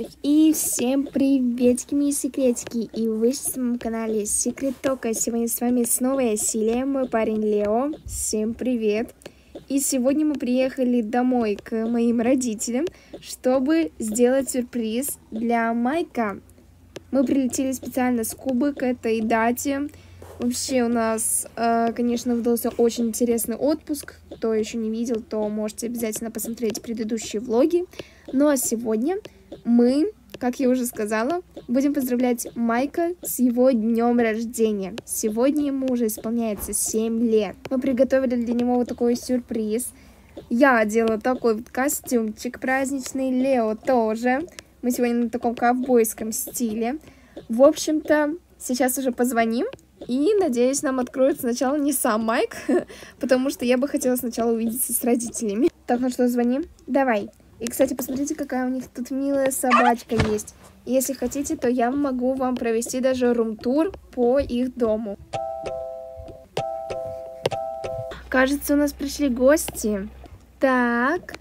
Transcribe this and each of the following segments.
И всем приветики, мои секретики, и вы на моем канале Секрет Тока. Сегодня с вами снова я, Силия, мой парень Лео. Всем привет! И сегодня мы приехали домой к моим родителям, чтобы сделать сюрприз для Майка. Мы прилетели специально с Кубы к этой дате. Вообще у нас, конечно, выдался очень интересный отпуск. Кто еще не видел, то можете обязательно посмотреть предыдущие влоги. Ну а сегодня мы, как я уже сказала, будем поздравлять Майка с его днем рождения. Сегодня ему уже исполняется 7 лет. Мы приготовили для него вот такой сюрприз. Я одела такой вот костюмчик праздничный, Лео тоже. Мы сегодня на таком ковбойском стиле. В общем-то, сейчас уже позвоним. И, надеюсь, нам откроет сначала не сам Майк, потому что я бы хотела сначала увидеться с родителями. Так, ну что, звоним? Давай. И, кстати, посмотрите, какая у них тут милая собачка есть. Если хотите, то я могу вам провести даже рум-тур по их дому. Кажется, у нас пришли гости. Так.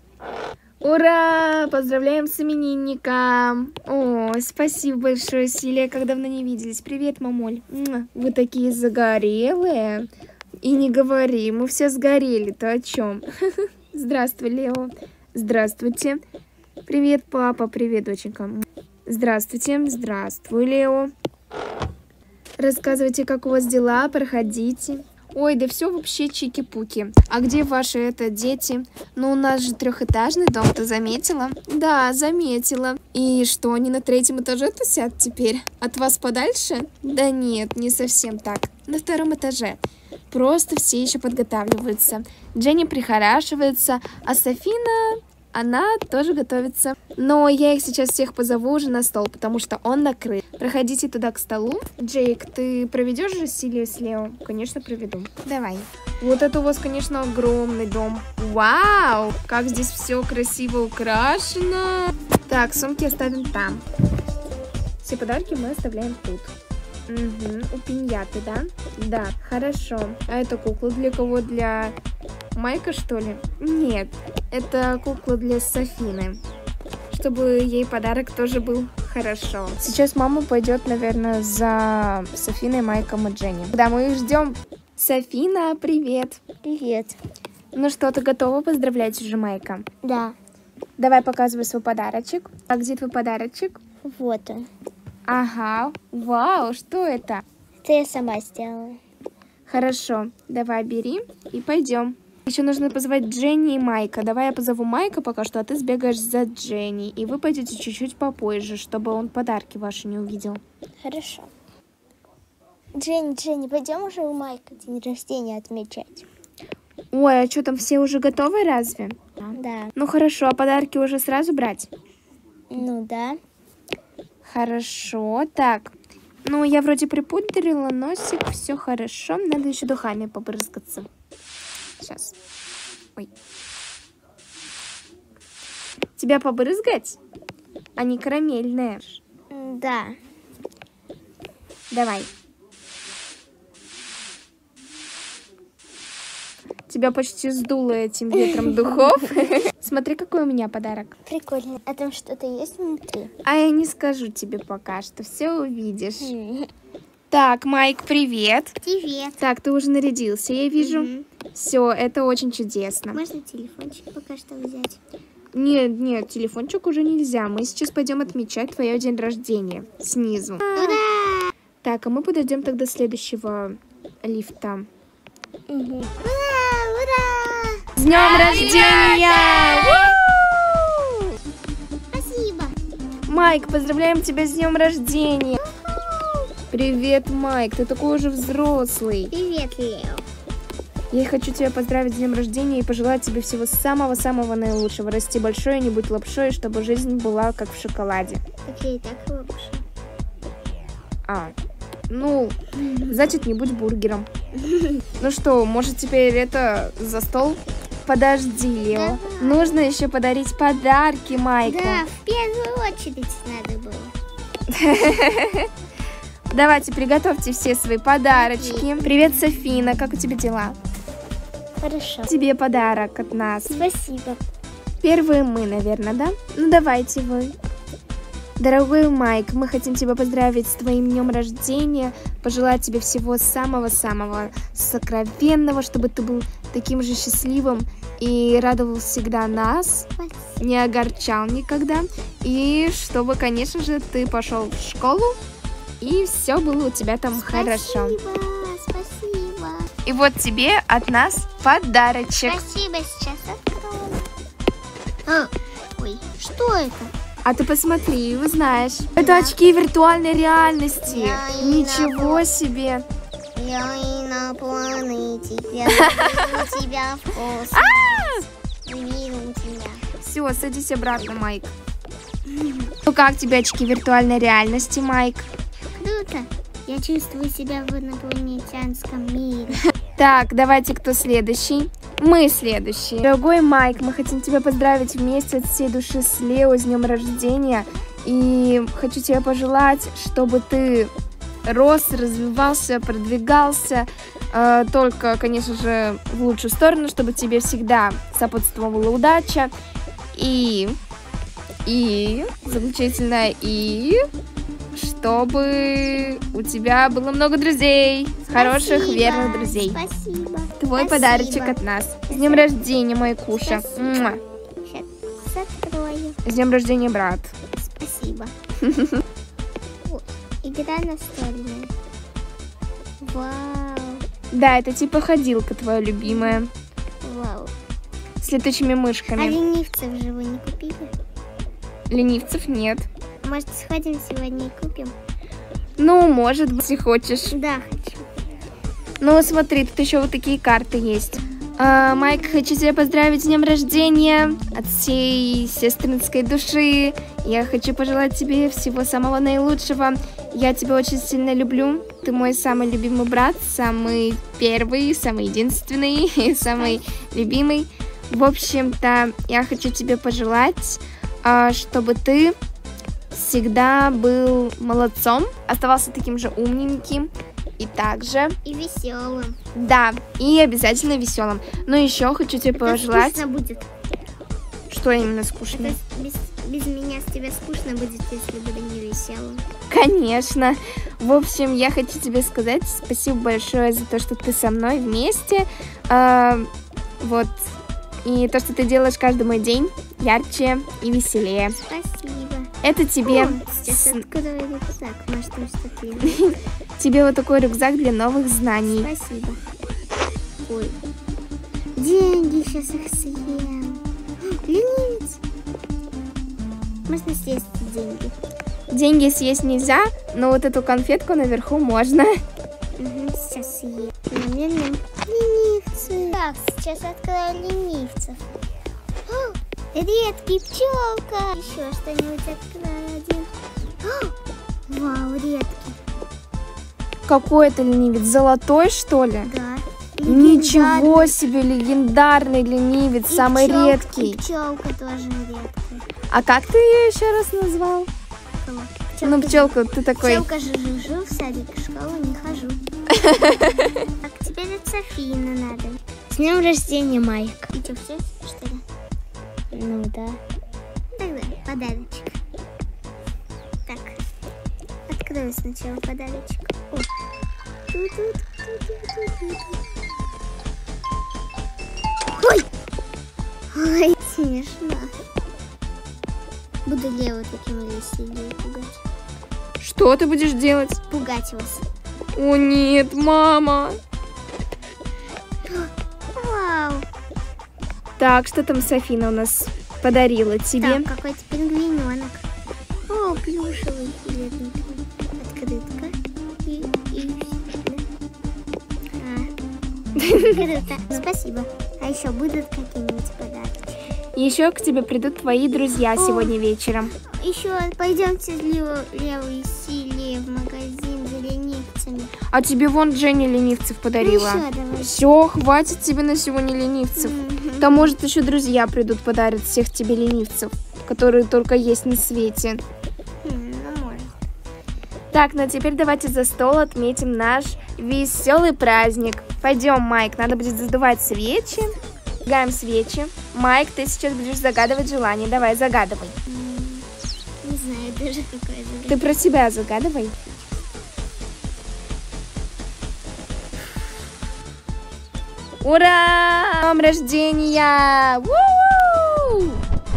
Ура! Поздравляем с именинником! О, спасибо большое, Силия, как давно не виделись. Привет, мамуль. Вы такие загорелые. И не говори, мы все сгорели-то о чем? Здравствуй, Лео. Здравствуйте. Привет, папа. Привет, доченька. Здравствуйте. Здравствуй, Лео. Рассказывайте, как у вас дела, проходите. Ой, да все вообще чики-пуки. А где ваши дети? Ну, у нас же трехэтажный дом, ты заметила? Да, заметила. И что, они на 3-м этаже тусят теперь? От вас подальше? Да нет, не совсем так. На 2-м этаже. Просто все еще подготавливаются. Дженни прихорашивается, а Софина, она тоже готовится. Но я их сейчас всех позову уже на стол, потому что он накрыт. Проходите туда к столу. Джейк, ты проведешь же Силию с Лео? Конечно, проведу. Давай. Вот это у вас, конечно, огромный дом. Вау! Как здесь все красиво украшено. Так, сумки оставим там. Все подарки мы оставляем тут. Угу, у пиньяты, да? Да, хорошо. А это кукла для кого? Для Майка, что ли? Нет, это кукла для Софины. Чтобы ей подарок тоже был хорошо. Сейчас мама пойдет, наверное, за Софиной, Майком и Дженни. Да, мы их ждем. Софина, привет. Привет. Ну что, ты готова поздравлять уже Майка? Да. Давай показывай свой подарочек. А где твой подарочек? Вот он. Ага, вау, что это? Это я сама сделала. Хорошо, давай бери и пойдем. Еще нужно позвать Дженни и Майка. Давай я позову Майка пока что, а ты сбегаешь за Дженни. И вы пойдете чуть-чуть попозже, чтобы он подарки ваши не увидел. Хорошо. Дженни, пойдем уже у Майка день рождения отмечать. Ой, а что там, все уже готовы разве? Да. Ну хорошо, а подарки уже сразу брать? Ну да. Хорошо, так. Ну, я вроде припудрила носик, все хорошо. Надо еще духами побрызгаться. Сейчас. Ой. Тебя побрызгать? Они карамельные. Да. Давай. Тебя почти сдуло этим ветром духов. Смотри, какой у меня подарок. Прикольно. А там что-то есть внутри? А я не скажу тебе пока что. Все увидишь. Так, Майк, привет. Привет. Так, ты уже нарядился, я вижу. Все, это очень чудесно. Можно телефончик пока что взять? Нет, телефончик уже нельзя. Мы сейчас пойдем отмечать твое день рождения. Снизу. Ура! Так, а мы подождем тогда следующего лифта. Ура! Ура! С днем рождения! Спасибо. Майк, поздравляем тебя с днем рождения! Привет, Майк, ты такой уже взрослый. Привет, Лео. Я хочу тебя поздравить с днем рождения и пожелать тебе всего самого-самого наилучшего. Расти большой, не будь лапшой, чтобы жизнь была как в шоколаде. Так я и так лапша. Ну, значит, не будь бургером. Ну что, может теперь за стол? Подожди, Лео. Нужно еще подарить подарки Майку. Да, в первую очередь надо было. Давайте, приготовьте все свои подарочки. Привет, Софина, как у тебя дела? Хорошо. Тебе подарок от нас. Спасибо. Первые мы, наверное, да? Ну, давайте вы. Дорогой Майк, мы хотим тебя поздравить с твоим днем рождения, пожелать тебе всего самого-самого сокровенного, чтобы ты был таким же счастливым и радовал всегда нас, не огорчал никогда, и чтобы, конечно же, ты пошел в школу, и все было у тебя там хорошо. Спасибо. И вот тебе от нас подарочек. Спасибо, сейчас открою. Ой, что это? А ты посмотри и узнаешь. Это очки виртуальной реальности. Я Ничего себе. Я инопланетик, я вижу тебя в космос. Вижу тебя. Все, садись обратно, Майк. Ну как тебе очки виртуальной реальности, Майк? Круто. Я чувствую себя в инопланетянском мире. Так, давайте кто следующий? Мы следующие. Дорогой Майк, мы хотим тебя поздравить вместе от всей души с Лео с днем рождения. И хочу тебе пожелать, чтобы ты рос, развивался, продвигался. Только, конечно же, в лучшую сторону, чтобы тебе всегда сопутствовала удача. И заключительно, чтобы у тебя было много друзей, хороших, верных друзей. Спасибо. Твой Спасибо. подарочек от нас. С днем рождения, мой Куша. Муа. Сейчас открою. С днем рождения, брат. Спасибо. О, игра настольная. Вау. Да, это типа ходилка твоя любимая. Вау. С летучими А мышками. ленивцев же вы не купили? Ленивцев нет. Может, сходим сегодня и купим? Ну, может быть, если хочешь. Да, хочу. Ну, смотри, тут еще вот такие карты есть. Майк, хочу тебя поздравить с днем рождения от всей сестринской души. Я хочу пожелать тебе всего самого наилучшего. Я тебя очень сильно люблю. Ты мой самый любимый брат, самый первый, самый единственный, самый любимый. В общем-то, я хочу тебе пожелать, чтобы ты всегда был молодцом, оставался таким же умненьким и также... И веселым. Да, и обязательно веселым. Но еще хочу тебе пожелать... Скучно будет. Что именно скучно? Это без меня с тебя скучно будет, если буду не веселым. Конечно. В общем, я хочу тебе сказать спасибо большое за то, что ты со мной вместе. Вот. И то, что ты делаешь каждый мой день ярче и веселее. Спасибо. Это тебе... О, сейчас открою рюкзак. Может, там что-то есть. Тебе вот такой рюкзак для новых знаний. Спасибо. Ой. Деньги, сейчас их съем. Ленивец. Можно съесть деньги. Деньги съесть нельзя, но вот эту конфетку наверху можно. Угу, сейчас съем. Ленивцы. Так, сейчас открою ленивцев. О, редкий пчелка. Еще что-нибудь открою один. О, вау, редкий. Какой это ленивец? Золотой, что ли? Да. Ничего себе, легендарный ленивец, И самый пчелка, редкий. И пчелка тоже редкая. А как ты ее еще раз назвал? Ну, пчелка, ты такой... Пчелка жужу, в садик, в школу не хожу. Так, теперь от Софины надо. С днем рождения, Майк. И что, все, что ли? Ну да. Тогда подарочек. Так, открою сначала подарочек. О. Ой! Ой, смешно. Буду Лео таким веселее пугать. Что ты будешь делать? Пугать вас. О нет, мама. Вау. Так, что там Софина у нас подарила тебе? Так, какой-то пингвиненок. О, плюшевый бедный. Открытка. И круто. Спасибо. А еще будут какие-нибудь подарки? Еще к тебе придут твои друзья сегодня вечером. Еще пойдемте с Лео и Силе в магазин за ленивцами. А тебе вон Дженни ленивцев подарила. Ну, еще давай. Все, хватит тебе на сегодня ленивцев. Там, может, еще друзья придут, подарят всех тебе ленивцев, которые только есть на свете. Ну, может. Так, ну а теперь давайте за стол отметим наш веселый праздник. Пойдем, Майк, надо будет задувать свечи. Зажигаем свечи. Майк, ты сейчас будешь загадывать желание. Давай, загадывай. Не знаю, тоже какое загадывай. Ты про себя загадывай. Ура! С днем рождения! У-у-у!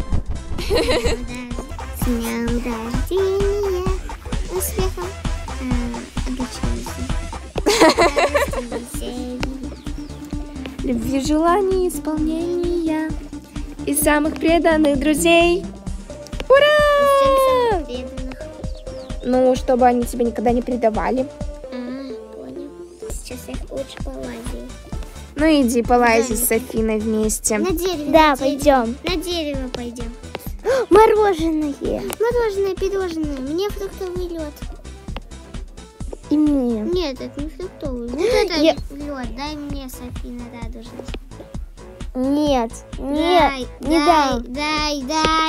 С днем рождения! Успехом! Любви, желаний, исполнения и самых преданных друзей. Ура! Ну, чтобы они тебя никогда не предавали. Понял. Сейчас я лучше полазию. Ну иди полази с Софиной вместе. На дерево. Да, пойдем. На дерево пойдем. Мороженое. Мороженое, пирожное. Мне фруктовый лед. И мне. Нет, это не фруктовый. Вот это лед. Дай мне, Софина, радужность. Нет, нет, не дам. Дай.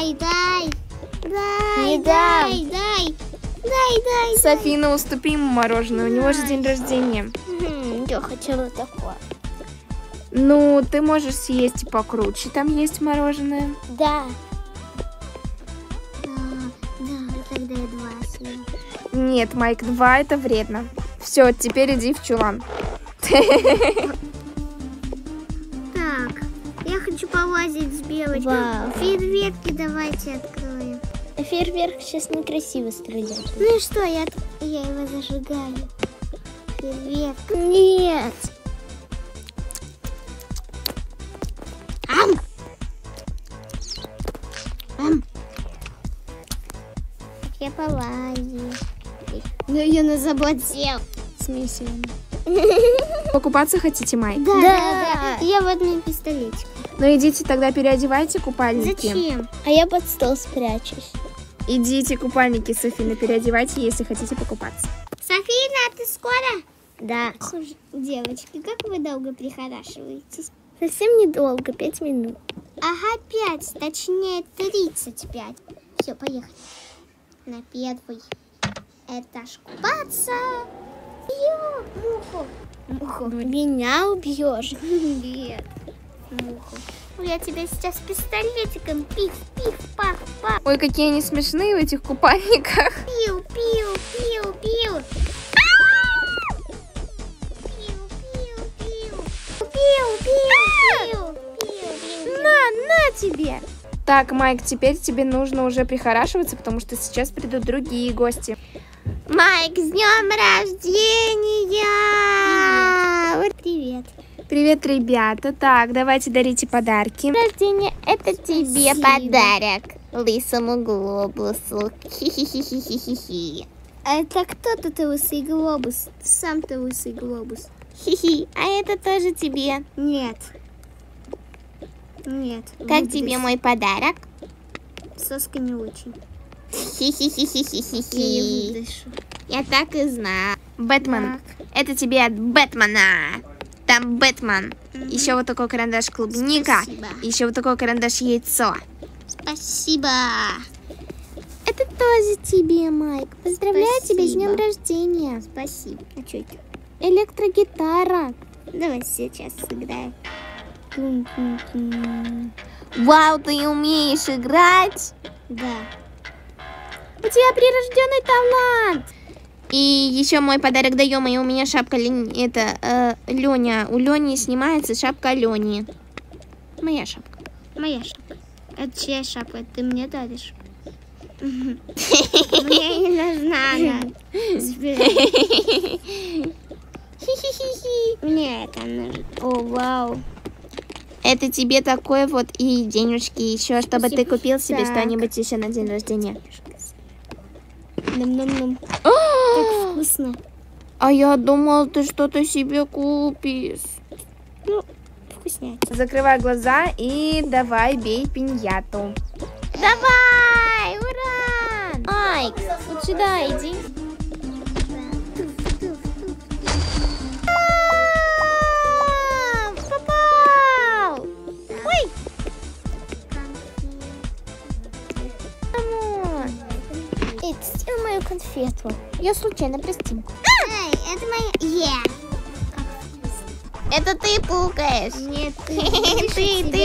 Не дам. Дай. Софина, уступи ему мороженое, у него же день рождения. Я хотела такое. Ну, ты можешь съесть и покруче, там есть мороженое. Да. Да, тогда я 2 съем. Нет, Майк, 2 это вредно. Все, теперь иди в чулан. Так, я хочу полазить с белочкой. Вау. Фейерверки давайте откроем. Фейерверк сейчас некрасиво стрелять. Ну и что, я его зажигаю. Фейерверк. Нет. Я полазю. Ну я на забот сел. Смейся. Покупаться хотите, Майк? Да. Я вот на пистолетик. Ну идите тогда переодевайте купальники. Зачем? А я под стол спрячусь. Идите купальники, Софина, переодевайте, если хотите покупаться. Софина, ты скоро? Да. Слушай, девочки, как вы долго прихорашиваетесь? Совсем недолго, 5 минут. Ага, 5, точнее 35. Все, поехали. На первый этаж купаться. Бью, муху. Меня убьешь. Нет, муху. Я тебя сейчас пистолетиком пиф, пах. Ой, какие они смешные в этих купальниках. Пиу. На тебе. Так, Майк, теперь тебе нужно уже прихорашиваться, потому что сейчас придут другие гости. Майк, с днем рождения! Привет. Привет, ребята. Так, давайте дарите подарки. Рождение, это тебе Спасибо. подарок. Лысому глобусу. Хи-хи-хи-хи-хи-хи. А это кто-то лысый глобус? Сам-то лысый глобус. Хи-хи. А это тоже тебе. Нет. Как тебе мой подарок? Соска не очень. Я Хи-хи-хи-хи-хи-хи. не выдышу. Я так и знаю. Бэтмен. Это тебе от Бэтмена. Там Бэтмен. Еще вот такой карандаш клубника. Спасибо. Еще вот такой карандаш яйцо. Спасибо. Это тоже тебе, Майк. Поздравляю тебя с днем Спасибо. рождения. Спасибо. А что это? Электрогитара. Давай сейчас сыграем. Вау, ты умеешь играть? Да. У тебя прирожденный талант. И еще мой подарок даем, и у меня шапка Леня. У Лени снимается шапка Лени. Моя шапка. Моя шапка. Это чья шапка? Ты мне даришь? Мне не нужна она. Забирай. Мне это нужно. О, вау. Это тебе такой вот и денежки еще, чтобы ты купил себе Так. что-нибудь еще на день рождения. Нам-нам-нам. Как вкусно. А я думал, ты что-то себе купишь. Вкуснятина. Закрывай глаза и давай бей пиньяту. Давай! Ура! Майк, вот сюда иди. Попал! Ой! Эй, ты съел мою конфету. Я случайно пластинку. Эй, это моя... Это ты пукаешь. Нет,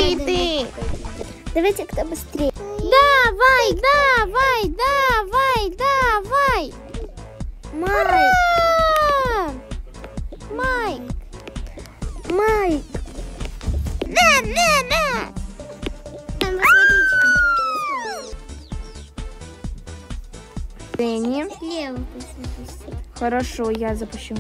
Ты. Давайте кто быстрее. Давай! Майк! Майк! Майк! Да! Там водичка. Дэнни. Слева пусть. Хорошо, я запущу.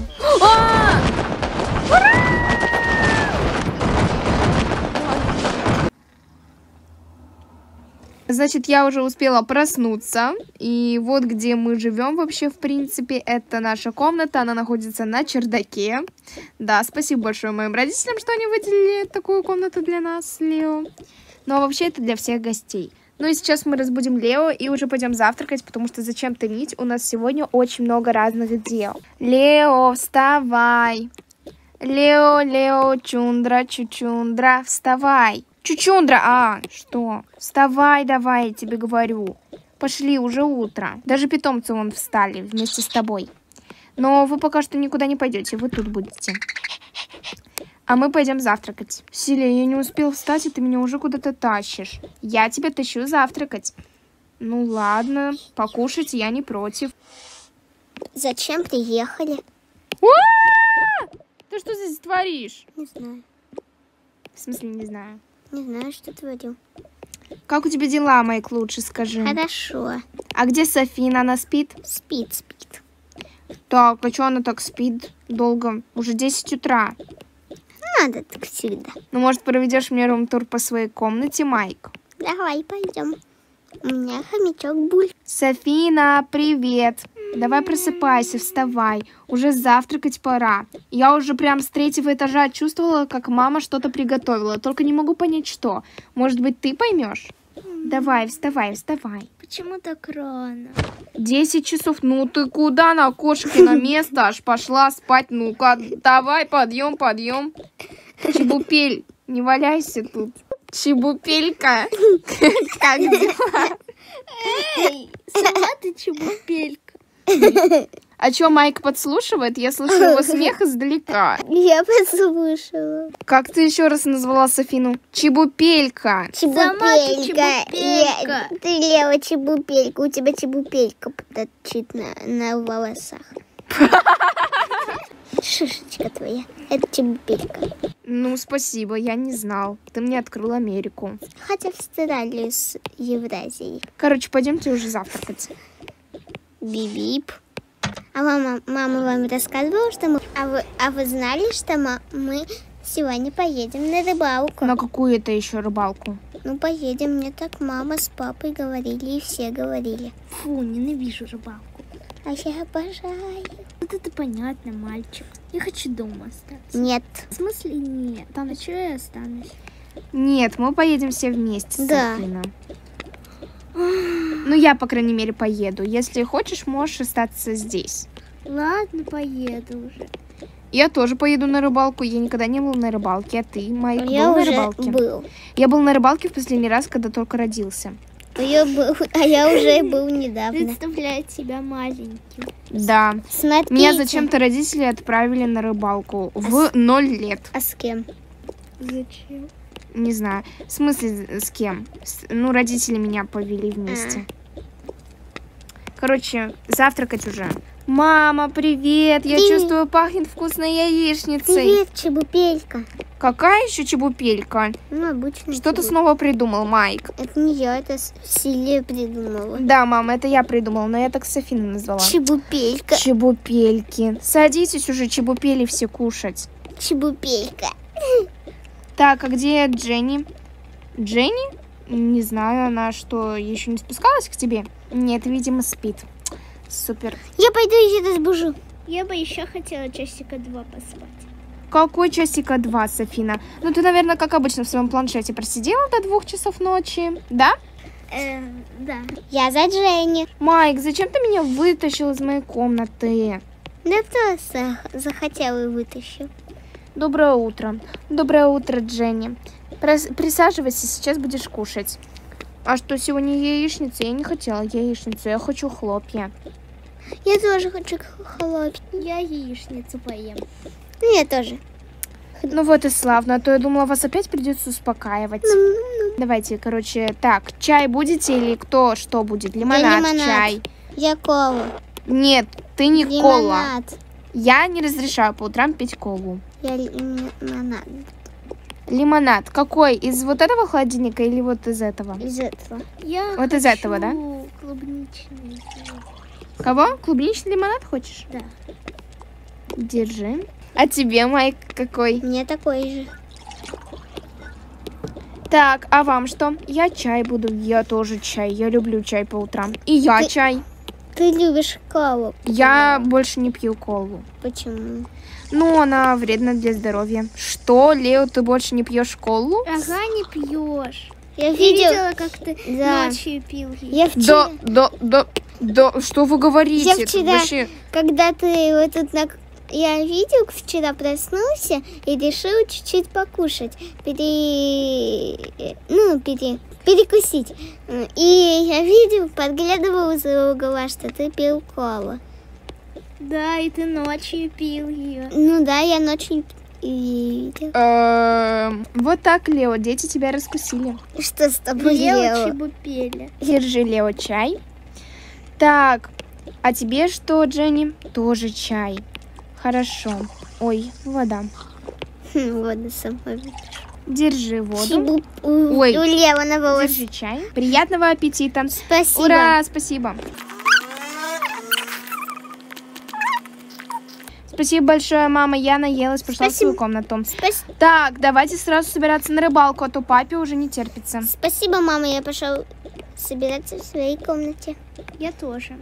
Значит, я уже успела проснуться. И вот где мы живем вообще, в принципе, это наша комната. Она находится на чердаке. Да, спасибо большое моим родителям, что они выделили такую комнату для нас с Лео. Но вообще это для всех гостей. Ну и сейчас мы разбудим Лео и уже пойдем завтракать, потому что зачем томить? У нас сегодня очень много разных дел. Лео, вставай. Лео, чундра, чучундра, вставай. Чучундра, что? Вставай давай, я тебе говорю. Пошли, уже утро. Даже питомцы вон встали вместе с тобой. Но вы пока что никуда не пойдете, вы тут будете. А мы пойдем завтракать. Силя, я не успел встать, и ты меня уже куда-то тащишь. Я тебя тащу завтракать. Ну ладно, покушать я не против. Зачем приехали? Ты что здесь творишь? Не знаю. В смысле, не знаю. Не знаю, что творю. Как у тебя дела, Майк, лучше скажи. Хорошо. А где Софина, она спит? Спит. Так, а что она так спит долго? Уже 10 утра. Надо так всегда. Ну, может, проведешь мне рум-тур по своей комнате, Майк? Давай пойдем. У меня хомячок Буль. Софина, привет. Давай просыпайся, вставай. Уже завтракать пора. Я уже прям с 3-го этажа чувствовала, как мама что-то приготовила. Только не могу понять, что. Может быть, ты поймешь? Давай, вставай. Почему так рано? 10 часов. Ну ты куда на кошкино место аж пошла спать? Ну-ка, давай, подъем. Чебупель, не валяйся тут. Чебупелька. Как дела? Эй, сама ты чебупелька. А чё, Майк подслушивает? Я слышу его смех издалека. Я послушала. Как ты еще раз назвала Софину? Чебупелька. Чебупелька. Ты, Лева, чебупелька. У тебя чебупелька торчит на волосах. Шишечка твоя. Это чебупелька. Ну, спасибо, я не знал. Ты мне открыл Америку. Хотя в Австралию с Евразией. Короче, пойдемте уже завтракать. Бип-бип. А мама вам рассказывала, что мы... А вы знали, что мы сегодня поедем на рыбалку? На какую это еще рыбалку? Ну, поедем. Мне так мама с папой говорили, и все говорили. Фу, ненавижу рыбалку. А я обожаю. Вот это понятно, мальчик. Я хочу дома остаться. Нет. В смысле нет? А что я останусь? Нет, мы поедем все вместе, Да. Софина. Ну, я, по крайней мере, поеду. Если хочешь, можешь остаться здесь. Ладно, поеду уже. Я тоже поеду на рыбалку. Я никогда не был на рыбалке. А ты, Майк, Я был на уже рыбалке? был. Я был на рыбалке в последний раз, когда только родился. Я уже был недавно. Представляет себя маленьким. Да. Смотрите. Меня зачем-то родители отправили на рыбалку в 0 лет. А с кем? Зачем? Не знаю. В смысле, с кем? Ну, родители меня повели вместе. Короче, завтракать уже. Мама, привет! Я Привет. чувствую, пахнет вкусной яичницей. Привет, чебупелька. Какая еще чебупелька? Ну, обычно. Что ты снова придумал, Майк? Это не я, это Силия придумала. Да, мама, это я придумала, но я так Софину назвала. Чебупелька. Чебупельки. Садитесь уже, чебупели все кушать. Чебупелька. Так, а где Дженни? Дженни? Не знаю, она что, еще не спускалась к тебе? Нет, видимо, спит. Супер. Я пойду еще разбужу. Я бы еще хотела часика 2 поспать. Какой часика 2, Софина? Ну, ты, наверное, как обычно в своем планшете просидела до 2 часов ночи, да? Да. Я за Дженни. Майк, зачем ты меня вытащил из моей комнаты? Да кто захотел и вытащил. Доброе утро. Доброе утро, Дженни. Присаживайся, сейчас будешь кушать. А что, сегодня яичница? Я не хотела яичницу, я хочу хлопья. Я тоже хочу хлопья. Я яичницу поем. Я тоже. Ну вот и славно, а то я думала, вас опять придется успокаивать. Давайте, короче, так, чай будете или кто что будет? Лимонад, лимонад. чай. Я колу. Нет, ты не кола. Лимонад. Я не разрешаю по утрам пить колу. Я лимонад. Лимонад. Какой? Из вот этого холодильника или вот из этого? Из этого. Я Вот из этого, да? хочу клубничный. Кого? Клубничный лимонад хочешь? Да. Держи. А тебе, Майк, какой? Мне такой же. Так, а вам что? Я чай буду. Я тоже чай. Я люблю чай по утрам. И я Ты- чай. Ты любишь колу. Я больше не пью колу. Почему? Ну, она вредна для здоровья. Что, Лео, ты больше не пьешь колу? Ага, не пьешь. Я Я видела. видела, как ты Да. ночью пил ее. Я вчера, Да, что вы говорите? Я Это вчера- вообще- когда ты вот тут я видел, вчера проснулся и решил чуть-чуть покушать, перекусить. И я видел, подглядывал из-за угла, что ты пил колу. Да, и ты ночью пил ее. Ну да, я ночью и видел. Вот так, Лео, дети тебя раскусили. Что с тобой, Лео Лео? Чебупеля. Держи, Лео, чай. Так, а тебе что, Дженни? Тоже чай. Хорошо. Ой, вода. Воду самой. Держи воду. Ой. Ой. У Лео на волос. Держи чай. Приятного аппетита. Спасибо. Ура, спасибо. Спасибо большое, мама. Я наелась, пошла в свою комнату. Так, давайте сразу собираться на рыбалку, а то папе уже не терпится. Спасибо, мама. Я пошел собираться в своей комнате. Я тоже.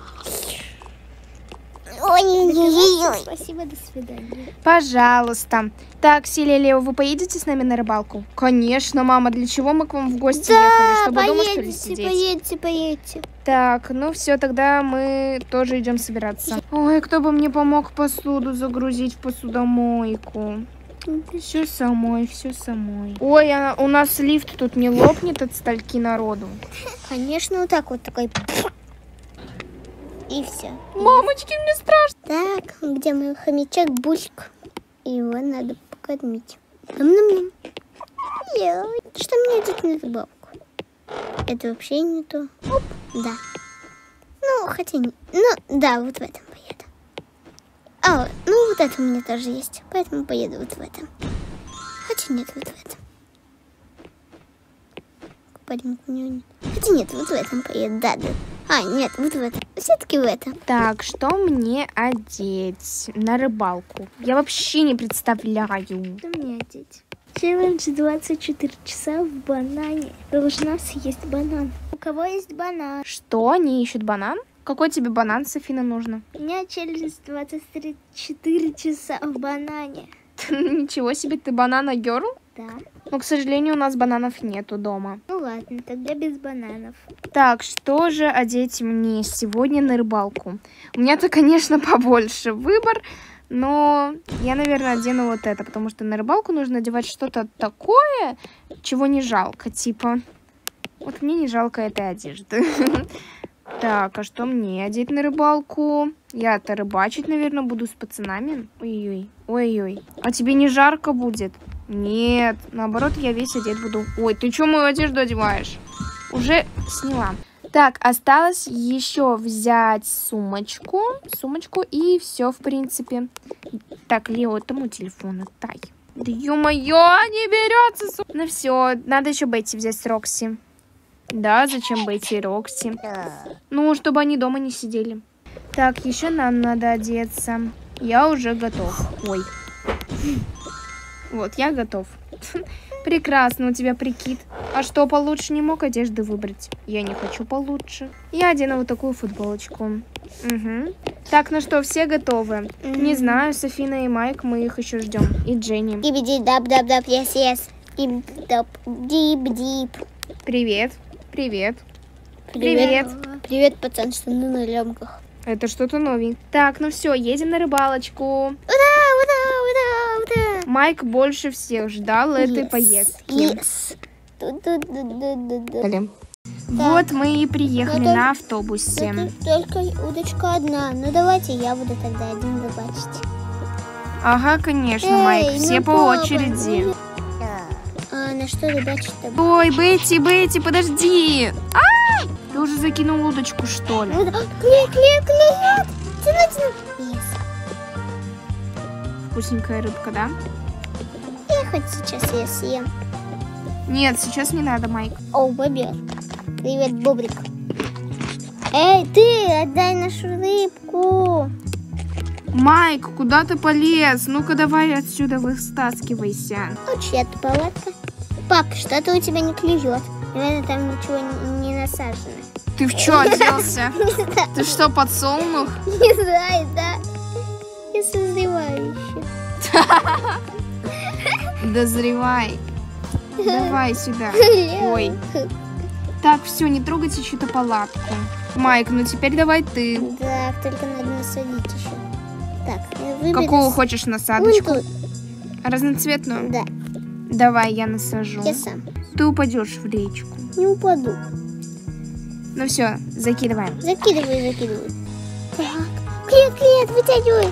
Ой-ой-ой. Спасибо, до свидания. Пожалуйста. Так, Силия, Лео, вы поедете с нами на рыбалку? Конечно, мама. Для чего мы к вам в гости ехали? Чтобы дома, что ли, сидеть? Поедете. Так, ну все, тогда мы тоже идем собираться. Ой, кто бы мне помог посуду загрузить в посудомойку? Все самой, все самой. Ой, а у нас лифт тут не лопнет от стольки народу. Конечно, вот так вот такой. И все. Мамочки, мне страшно. Так, где мой хомячок Бульк? Его надо покормить. Нам-нам-нам. Что мне идет на рыбалку? Это вообще не то. Оп, да. Ну, хотя не... Ну, да, вот в этом поеду. А, ну вот это у меня тоже есть. Поэтому поеду вот в этом. Хотя нет, вот в этом. Купальник у него нет. Хотя нет, вот в этом поеду. Да. А, нет, вот в этом. Все-таки в этом. Так, что мне одеть на рыбалку? Я вообще не представляю. Что мне одеть? Челлендж 24 часа в банане. Должна съесть банан. У кого есть банан? Что, они ищут банан? Какой тебе банан, Софина, нужно? У меня челлендж 24 часа в банане. Ничего себе, ты банана герл? Да. Но, к сожалению, у нас бананов нету дома. Ну ладно, тогда без бананов. Так, что же одеть мне сегодня на рыбалку? У меня-то, конечно, побольше выбор, но я, наверное, одену вот это, потому что на рыбалку нужно одевать что-то такое, чего не жалко. Типа, вот мне не жалко этой одежды. Так, а что мне одеть на рыбалку? Я-то рыбачить, наверное, буду с пацанами. Ой-ой, ой-ой. А тебе не жарко будет? Нет, наоборот, я весь одет буду. Ой, ты что мою одежду одеваешь? Уже сняла. Так, осталось еще взять сумочку. И все, в принципе. Так, Лео, это мой телефон, отдай. Да ё-моё, не берется. Ну все, надо еще Бетти взять с Рокси. Да, зачем Бетти и Рокси? Ну, чтобы они дома не сидели. Так, еще нам надо одеться. Я уже готов. Ой. Вот, я готов. Прекрасно, у тебя прикид. А что, получше не мог одежды выбрать? Я не хочу получше. Я одену вот такую футболочку. Угу. Так, ну что, все готовы? Не знаю, Софина и Майк, мы их еще ждем. И Дженни. Дип-дип-дап-дап-дап, yes. Дип-дип-дип. Привет. Привет. Привет. Привет, пацан, что на лёмках. Это что-то новенькое. Так, ну все, едем на рыбалочку. Ура! Майк больше всех ждал этой поездки. Yes. Вот мы и приехали Но на автобусе. Только удочка одна. Ну давайте я буду тогда один рыбачить. Ага, конечно, Майк, все по очереди. А на что рыбачить-то? Ой, Бетти, подожди. Ты уже закинул удочку, что ли? Клюет. Тяну. Yes. Вкусненькая рыбка, да? Я хоть сейчас ее съем. Нет, сейчас не надо, Майк. О, бобер. Привет, бобрик. Эй, ты, отдай нашу рыбку. Майк, куда ты полез? Ну-ка давай отсюда выстаскивайся. Вот чья-то палатка. Пап, что-то у тебя не клюет. Наверное, там ничего не насажено. Ты в чё оделся? Не знаю, Ты что, подсолнух? не знаю, да. Я созреваю еще. Дозревай. Давай сюда. Ой. Так, все, не трогайте чью-то палатку. Майк, ну теперь давай ты. Так, только надо насадить еще. Так, я выберу. Какую хочешь насадочку? Вон ту. Разноцветную? Да, Давай, я насажу. я сам. Ты упадешь в речку. Не упаду. Ну все, закидываем. Закидывай. Так, клет, вытягивай.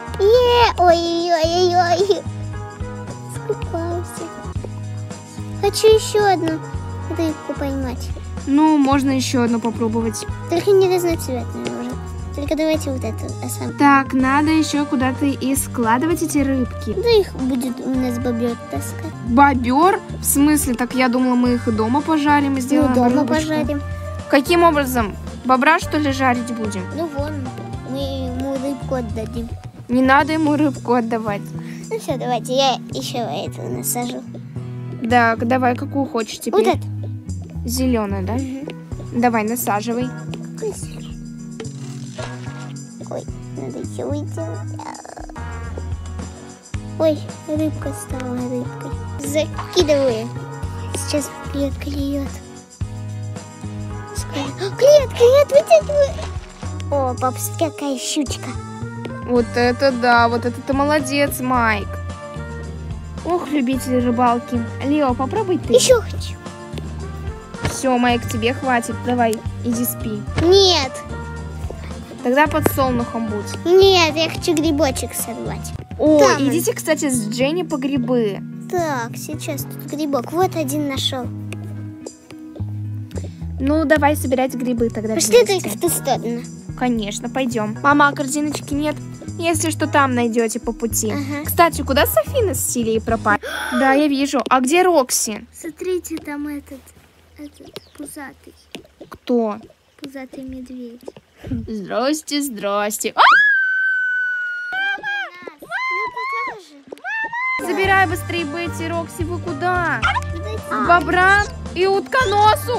Ой-ой-ой. Скупался. Хочу еще одну рыбку поймать. Ну, можно еще одну попробовать. Только не разноцветную уже. Только давайте вот эту сам. Так, надо еще куда-то и складывать эти рыбки. Да их будет у нас бобер таскать. Бобер? В смысле? Так я думала, мы их и дома пожарим и сделаем Ну, дома рыбочку. пожарим. Каким образом? Бобра, что ли, жарить будем? Ну вон, мы ему рыбку отдадим. Не надо ему рыбку отдавать. Ну все, давайте я еще эту насажу. Так, давай, какую хочешь теперь? Вот это. Зеленую, да? Давай, насаживай. Какой зеленый? Ой, надо еще выделать. Ой, рыбка стала рыбкой. Закидываю. Сейчас клет клюет. Клет, вытягивай. О, пап, смотри, какая щучка. Вот это да, вот это ты молодец, Майк. Ох, любители рыбалки. Лео, попробуй ты. Еще хочу. Все, Майк, тебе хватит. Давай, иди спи. Нет, Тогда подсолнухом будь. нет, я хочу грибочек сорвать. О, Там он. идите, кстати, с Дженни по грибы. Так, сейчас тут грибок. Вот один нашел. Ну, давай собирать грибы тогда Пошли вместе. только в ту сторону. Конечно, пойдем. Мама, а корзиночки нет? Если что, там найдете по пути. Ага. Кстати, куда Софина с Силией пропали? Да, я вижу. А где Рокси? Смотрите, там этот пузатый медведь. Здрасте, здрасте. Забирай быстрее Бетти, Рокси, вы куда? К бобрам и утконосу.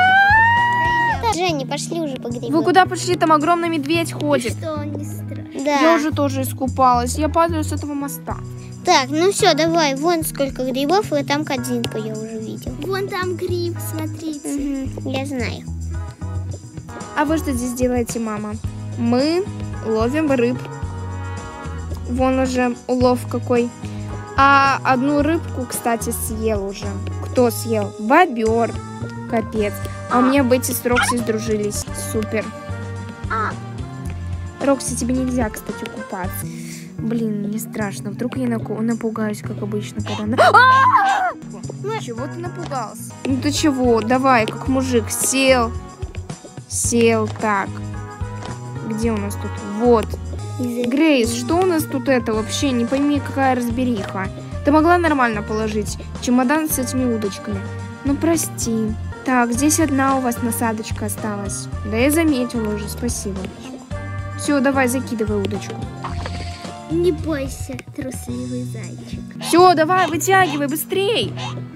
Женя, пошли уже по грибам. Вы куда пошли? Там огромный медведь ходит. Что он не страшный. Да. Я уже тоже искупалась. Я падаю с этого моста. Так, ну все, давай. Вон сколько грибов, и там корзинку я уже видел. Вон там гриб, смотрите. Я знаю. А вы что здесь делаете, мама? Мы ловим рыб. Вон уже улов какой. А одну рыбку, кстати, съел уже. Кто съел? Бобер. Капец. А у меня Бетти с Рокси сдружились. Супер. Рокси, тебе нельзя, кстати, купаться. Блин, мне страшно. Вдруг я напугаюсь, как обычно, когда... Чего ты напугался? Ну ты чего? Давай, как мужик. Сел. Так. Где у нас тут? Вот. Грейс, что у нас тут это? Вообще не пойми, какая разбериха. Ты могла нормально положить чемодан с этими удочками? Ну, прости. Так, здесь одна у вас насадочка осталась. Да я заметила уже, спасибо. Все, давай, закидывай удочку. Не бойся, трусливый зайчик. Все, давай, вытягивай, быстрей.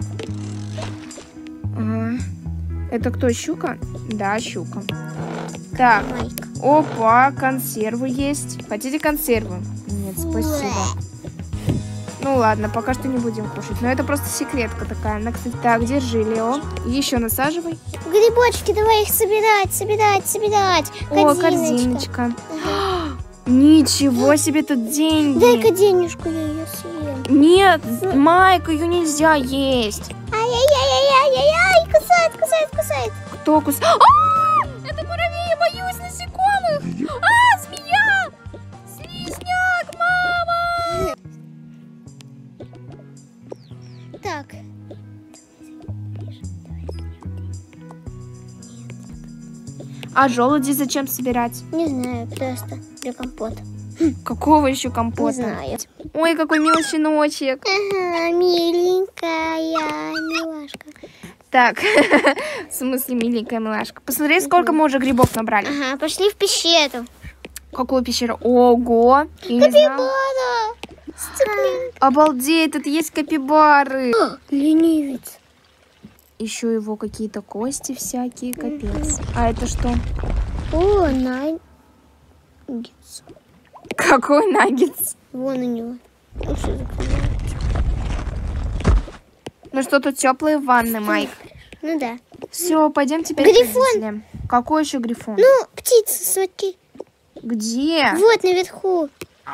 Ага. Это кто, щука? Да, щука. Так, опа, консервы есть. Хотите консервы? Нет, спасибо. Ну ладно, пока что не будем кушать. Но это просто секретка такая. Она, кстати, так, держи, Лео. Еще насаживай. Грибочки, давай их собирать. О, корзиночка. Ничего себе тут деньги. Дай-ка денежку, я ее съем. Нет, Майк, ее нельзя есть. Ай-яй-яй-яй-яй-яй, кусает. Кто кусает? Это муравей, я боюсь насекомых. Змея! Слизняк, мама! Так. А желуди зачем собирать? Не знаю, просто для компота. Какого еще Не компота? знаю. Ой, какой милый щеночек. Ага, миленькая милашка. Так, в смысле миленькая милашка. Посмотри, сколько мы уже грибов набрали. Ага, пошли в пещеру. Какую пещеру? Ого! Я не знала. Капибара! Обалдеть, тут есть капибары. Ленивец. Еще его какие-то кости всякие, капец. А это что? О, наггетс. Какой наггетс? Вон у него. Ну, что закрывается? Ну что, тут теплые ванны, Майк. Ну да. Все, пойдем теперь Грифон. к родителям. Какой еще грифон? Ну, птица, смотри. Где? Вот наверху.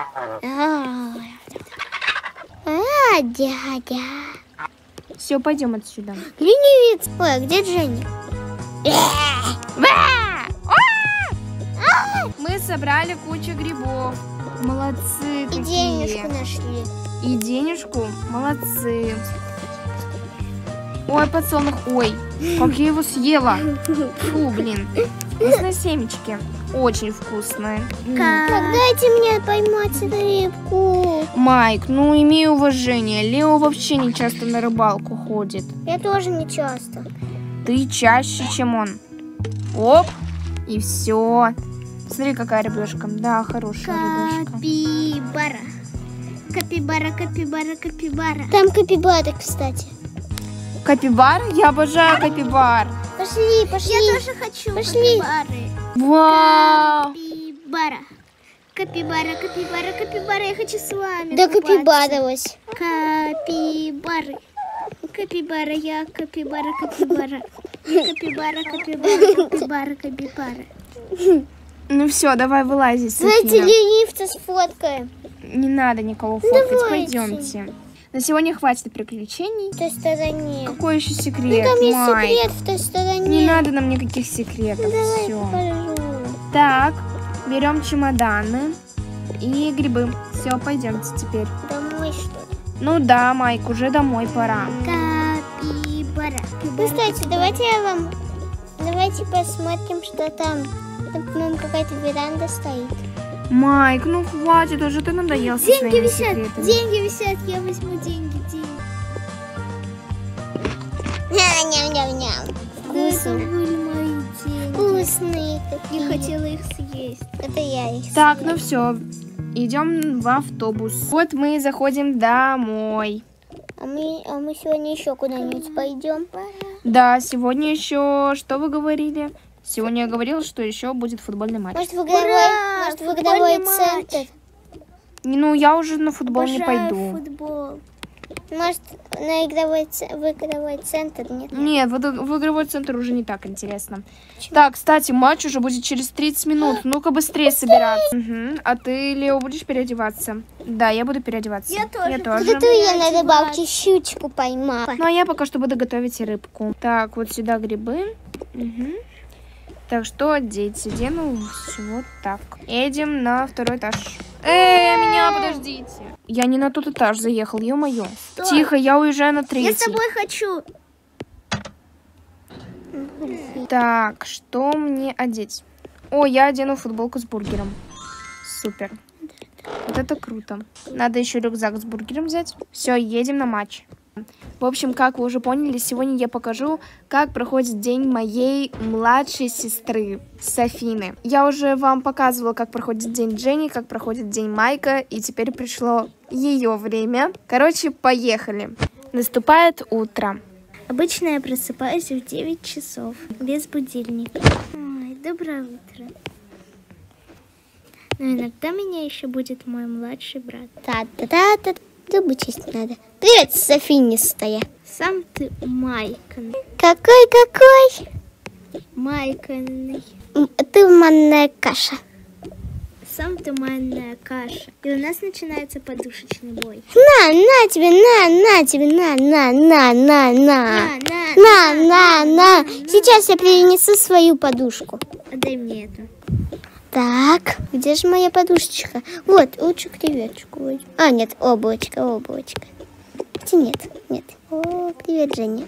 Дядя. Все, пойдем отсюда. Ленивец. Ой, а где Дженни? Мы собрали кучу грибов. Молодцы И какие. денежку нашли. И денежку. Молодцы. Ой, подсолнух. Ой, как я его съела. Фу, блин. Вкусные семечки. Очень вкусные. Как дайте мне поймать рыбку. Майк, ну имей уважение. Лео вообще не часто на рыбалку ходит. Я тоже не часто. Ты чаще, чем он. Оп, и все. Смотри, какая рыбешка. Да, хорошая рыбешка. Капибара. Капибара, капибара, капибара. Там капибара, кстати. Капибар? Я обожаю капибар. Пошли, пошли. Я тоже хочу капибары. Вау. Капибара. Капибара, капибара, капибара. Я хочу с вами. Да капибарилась. Капибары. Капибара, я капибара, капибара. Капибара, капибара, капибара, капибара. Ну все, давай вылази, Давайте София. ленивца сфоткаем. Не надо никого фоткать, Давайте. пойдемте. На сегодня хватит приключений. В той стороне. Какой еще секрет, Там есть Майк? секрет в той стороне. Не надо нам никаких секретов. Давай Все. покажу. Так, берем чемоданы и грибы. Все, пойдемте теперь. Домой, что ли? Ну да, Майк, уже домой пора. Капибара. Кстати, давайте посмотрим, что там. Там, по-моему, какая-то веранда стоит. Майк, ну хватит, уже ты надоел со своими секретами. деньги висят, я возьму деньги. Ням-ням-ням. Вкусные. Мои деньги. Вкусные. Я хотела их съесть. Это я их Так, ну все, идем в автобус. Вот мы и заходим домой. А мы сегодня еще куда-нибудь пойдем? Да, сегодня еще, что вы говорили? Сегодня я говорила, что еще будет футбольный матч. Может, в игровой центр? Ну, я уже на футбол не пойду. Футбол. Может, в игровой центр? Нет? Нет, в игровой центр уже не так интересно. Так, кстати, матч уже будет через 30 минут. Ну-ка быстрее собираться. Угу. А ты, Лео, будешь переодеваться? Да, я буду переодеваться. Я тоже. Зато я на рыбалке щучку поймала. Ну, а я пока что буду готовить рыбку. Так, вот сюда грибы. Угу. Так, что одеть? Одену вот так. Едем на второй этаж. Меня подождите. Я не на тот этаж заехал, ё-моё. Тихо, я уезжаю на третий. хочу. Так, что мне одеть? О, я одену футболку с бургером. Супер. Вот это круто. Надо еще рюкзак с бургером взять. Все, едем на матч. В общем, как вы уже поняли, сегодня я покажу, как проходит день моей младшей сестры Софины. Я уже вам показывала, как проходит день Дженни, как проходит день Майка, и теперь пришло ее время. Короче, поехали. Наступает утро. Обычно я просыпаюсь в 9 часов, без будильника. Ой, доброе утро. Но иногда меня еще будет мой младший брат. Та-та-та-та. Зубы чистить надо. Привет, софинистая. Сам ты майканный. Какой? Майканный. Ты манная каша. Сам ты манная каша. И у нас начинается подушечный бой. На тебе. Сейчас я принесу свою подушку. Дай мне эту. Так, где же моя подушечка? Вот, лучше креветочку возьму. А, нет, облачко. Хотя нет. О, привет, Женя.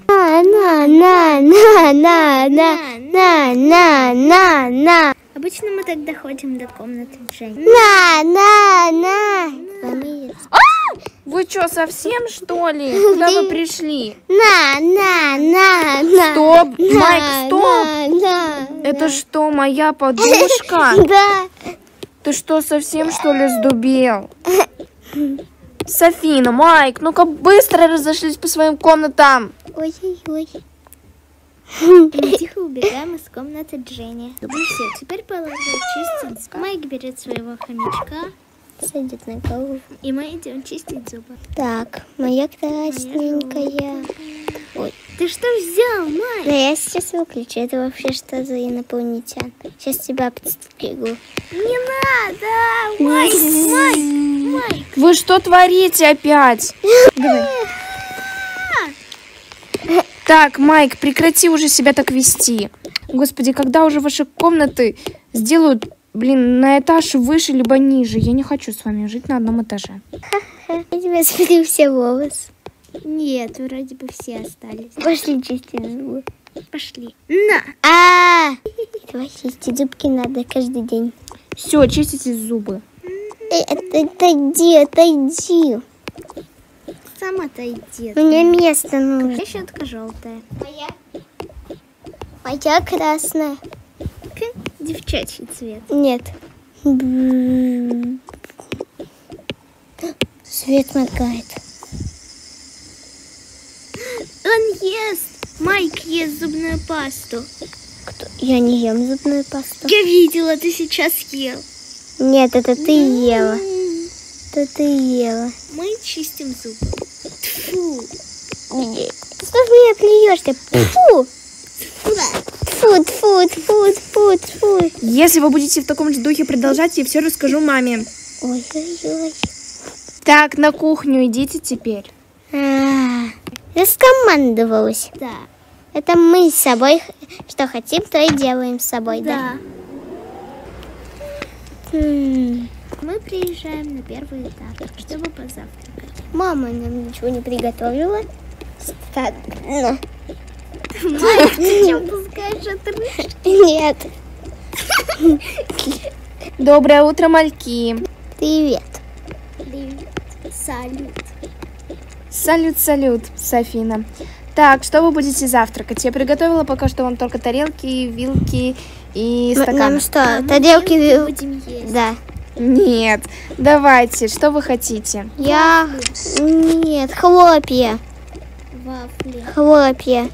На. Обычно мы так доходим до комнаты Жени. На. Вы что, совсем, что ли? Куда вы пришли? На. Стоп, Майк, стоп! Это что, моя подушка? Да. Ты что, совсем, что ли, сдубел? Софина, Майк, ну-ка быстро разошлись по своим комнатам. Ой. И мы тихо убегаем из комнаты Дженни. Ну все, теперь положим чистить. Майк берет своего хомячка, садит на голову, и мы идем чистить зубы. Так, моя красненькая. Ой, ты что взял, Майк? Да я сейчас выключу. Это вообще что за инопланетян? Сейчас тебя подстригу. Не надо, Майк. Вы что творите опять? Давай. Так, Майк, прекрати уже себя так вести. Господи, когда уже ваши комнаты сделают, на этаж выше либо ниже? Я не хочу с вами жить на одном этаже. Я тебе смотрю все волосы. Нет, вроде бы все остались. Пошли чистить зубы. Пошли. На. Давай чистить зубки надо каждый день. Все, чистите зубы. Отойди. Сам отойди. У меня место нужно. Щетка желтая. Моя красная. Девчачий цвет. Нет. Свет моргает. Он ест. Майк ест зубную пасту. Кто? Я не ем зубную пасту. Я видела, ты сейчас ел. Нет, это ты ела. Это ты ела. Мы чистим зубы. Тьфу. Что ж меня плюешь-то? Фу. Если вы будете в таком же духе продолжать, я все расскажу маме. Ой. Так, на кухню идите теперь. Раскомандовалась. Да. Это мы с собой, что хотим, то и делаем с собой, да? Мы приезжаем на первый этаж, чтобы позавтракать. Мама нам ничего не приготовила. Стадно. Майк, ты что, пускаешь отрыжки? Нет. Доброе утро, мальки. Привет. Салют, Софина. Так, что вы будете завтракать? Я приготовила пока что вам только тарелки, вилки и стаканы. Нам что, тарелки, вилки? Будем есть. Да. Нет, давайте, что вы хотите? Нет, хлопья. Вафли. Хлопья.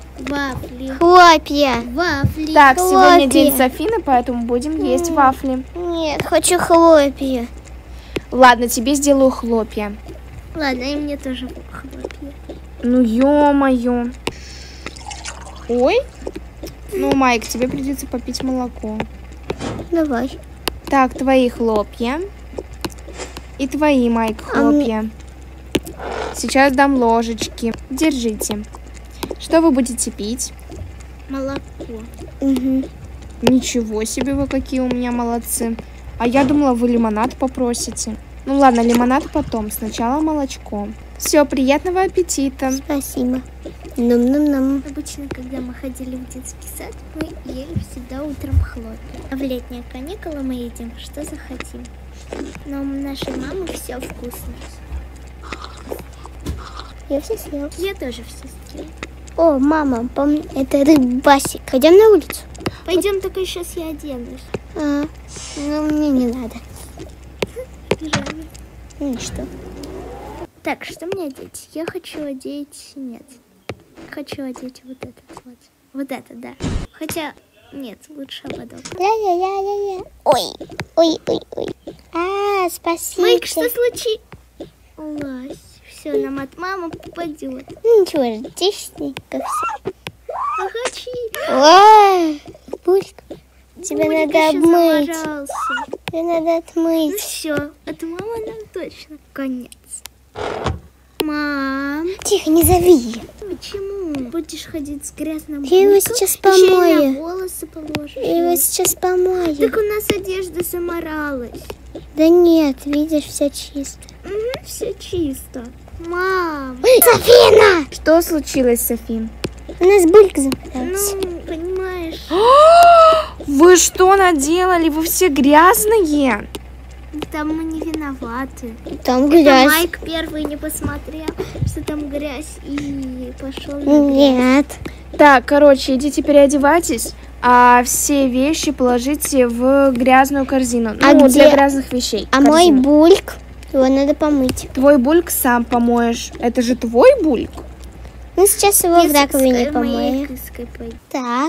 Так, сегодня день Софины, поэтому будем есть вафли. Нет, хочу хлопья. Ладно, тебе сделаю хлопья. Ладно, и мне тоже хлопья. Ну, ё-моё. Ой. Ну, Майк, тебе придется попить молоко. Давай. Так, твои хлопья. И твои, Майк, хлопья. Сейчас дам ложечки. Держите. Что вы будете пить? Молоко. Угу. Ничего себе, вы какие у меня молодцы. А я думала, вы лимонад попросите. Ну ладно, лимонад потом. Сначала молочко. Все, приятного аппетита. Спасибо. Нум-нум-нум. Обычно, когда мы ходили в детский сад, мы ели всегда утром хлопья. А в летние каникулы мы едим, что захотим. Но у нашей мамы все вкусно. Я все съел. Я тоже все съела. О, мама, помни, это рыбасик. Пойдем на улицу? Пойдем, только сейчас я оденусь. Ну, мне не надо. Жаль. Ну что? Так, что мне одеть? Я хочу одеть... Нет. Хочу одеть вот этот вот. Вот это, да. Хотя, нет, лучше ободок. Ой. Спасибо. Майк, что случилось? Все, нам от мамы попадет. Ну ничего, чистенько как все. Агачи. Ой, Бурик, тебе Бурик надо еще обмыть. заморался. Тебе надо Ну отмыть. все, от мамы нам точно конец. Мам. Тихо, не зови. Почему? Будешь ходить с грязным Я его буриком? сейчас Еще и помою. на волосы положишь. Я его сейчас помою. Так у нас одежда заморалась. Да нет, видишь, все чисто. Все чисто. Мам, Софина! Что случилось, Софин? У нас булька запуталась. ну, понимаешь, Вы что наделали? Вы все грязные. там мы не виноваты. Там Это грязь. Майк первый не посмотрел, что там грязь, и пошел на грязь. Нет. Так, короче, идите переодевайтесь, а все вещи положите в грязную корзину. А Ну, для где- грязных вещей. А мой корзину. бульк, его надо помыть. Твой бульк сам помоешь. Это же твой бульк? Ну, сейчас его в раковине Моей помою. кыской пойду. Так.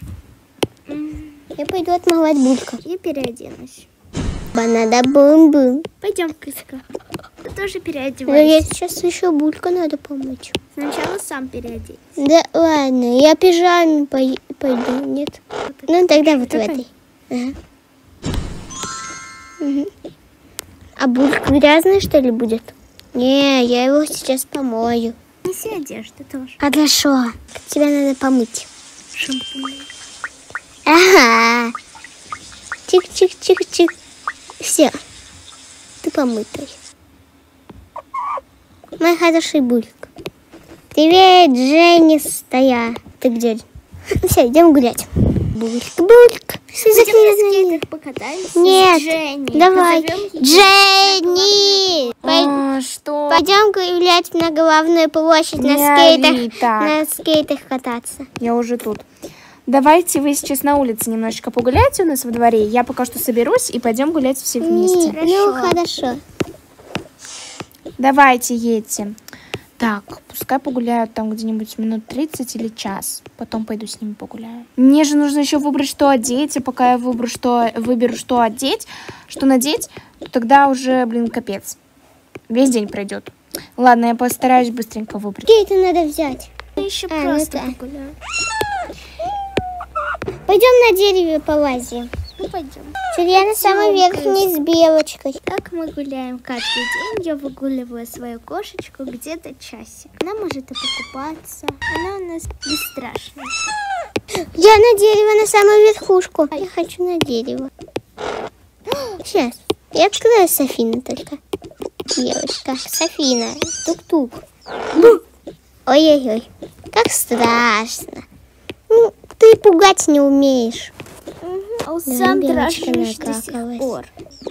Я пойду отмывать булька. Я переоденусь. Банада бум-бум. Пойдем, кыска. Ты тоже Но переодевайся. я сейчас еще булька надо помыть. Сначала сам переоденься. Да ладно, я пижаме пойду, нет? Ну, тогда вот в этой. Ага. Мгм. А булька грязная, что ли, будет? Не, я его сейчас помою. Неси одежду тоже. Хорошо. Тебя надо помыть. Шампунь. Ага. Чик-чик-чик-чик. Все. Ты помытый. Мой хороший бульк. Привет, Женя, стоя. Ты где? Все, идем гулять. Бульк, бульк. Все Пойдем на закрыли. скейтах покатаемся Нет, с Женей. давай. Позовем ее. Дженни! Что? Пойдем гулять на главную площадь на Не скейтах. ори так. На скейтах кататься. Я уже тут. Давайте вы сейчас на улице немножечко погуляйте у нас во дворе. Я пока что соберусь и пойдем гулять все вместе. Ну, хорошо. Давайте едьте. Так, пускай погуляют там где-нибудь минут 30 или час. Потом пойду с ними погуляю. Мне же нужно еще выбрать, что одеть. И пока я выберу, что одеть, что надеть, то тогда уже, капец. Весь день пройдет. Ладно, я постараюсь быстренько выбрать. Скейты надо взять. Еще А, просто ну да. погуляем. Пойдем на дереве полазим. Ну, пойдем. Я на самой верхней с белочкой. Так мы гуляем каждый день. Я выгуливаю свою кошечку где-то часик. Она может и покупаться. Она у нас бесстрашная. Я на дерево, на самую верхушку. Я хочу на дерево. Сейчас. Я открою Софину только. Девочка. Софина. Тук-тук. Ой-ой-ой. Как страшно. Ну, ты пугать не умеешь. А сам белочка дрожишь до сих накакалась. пор.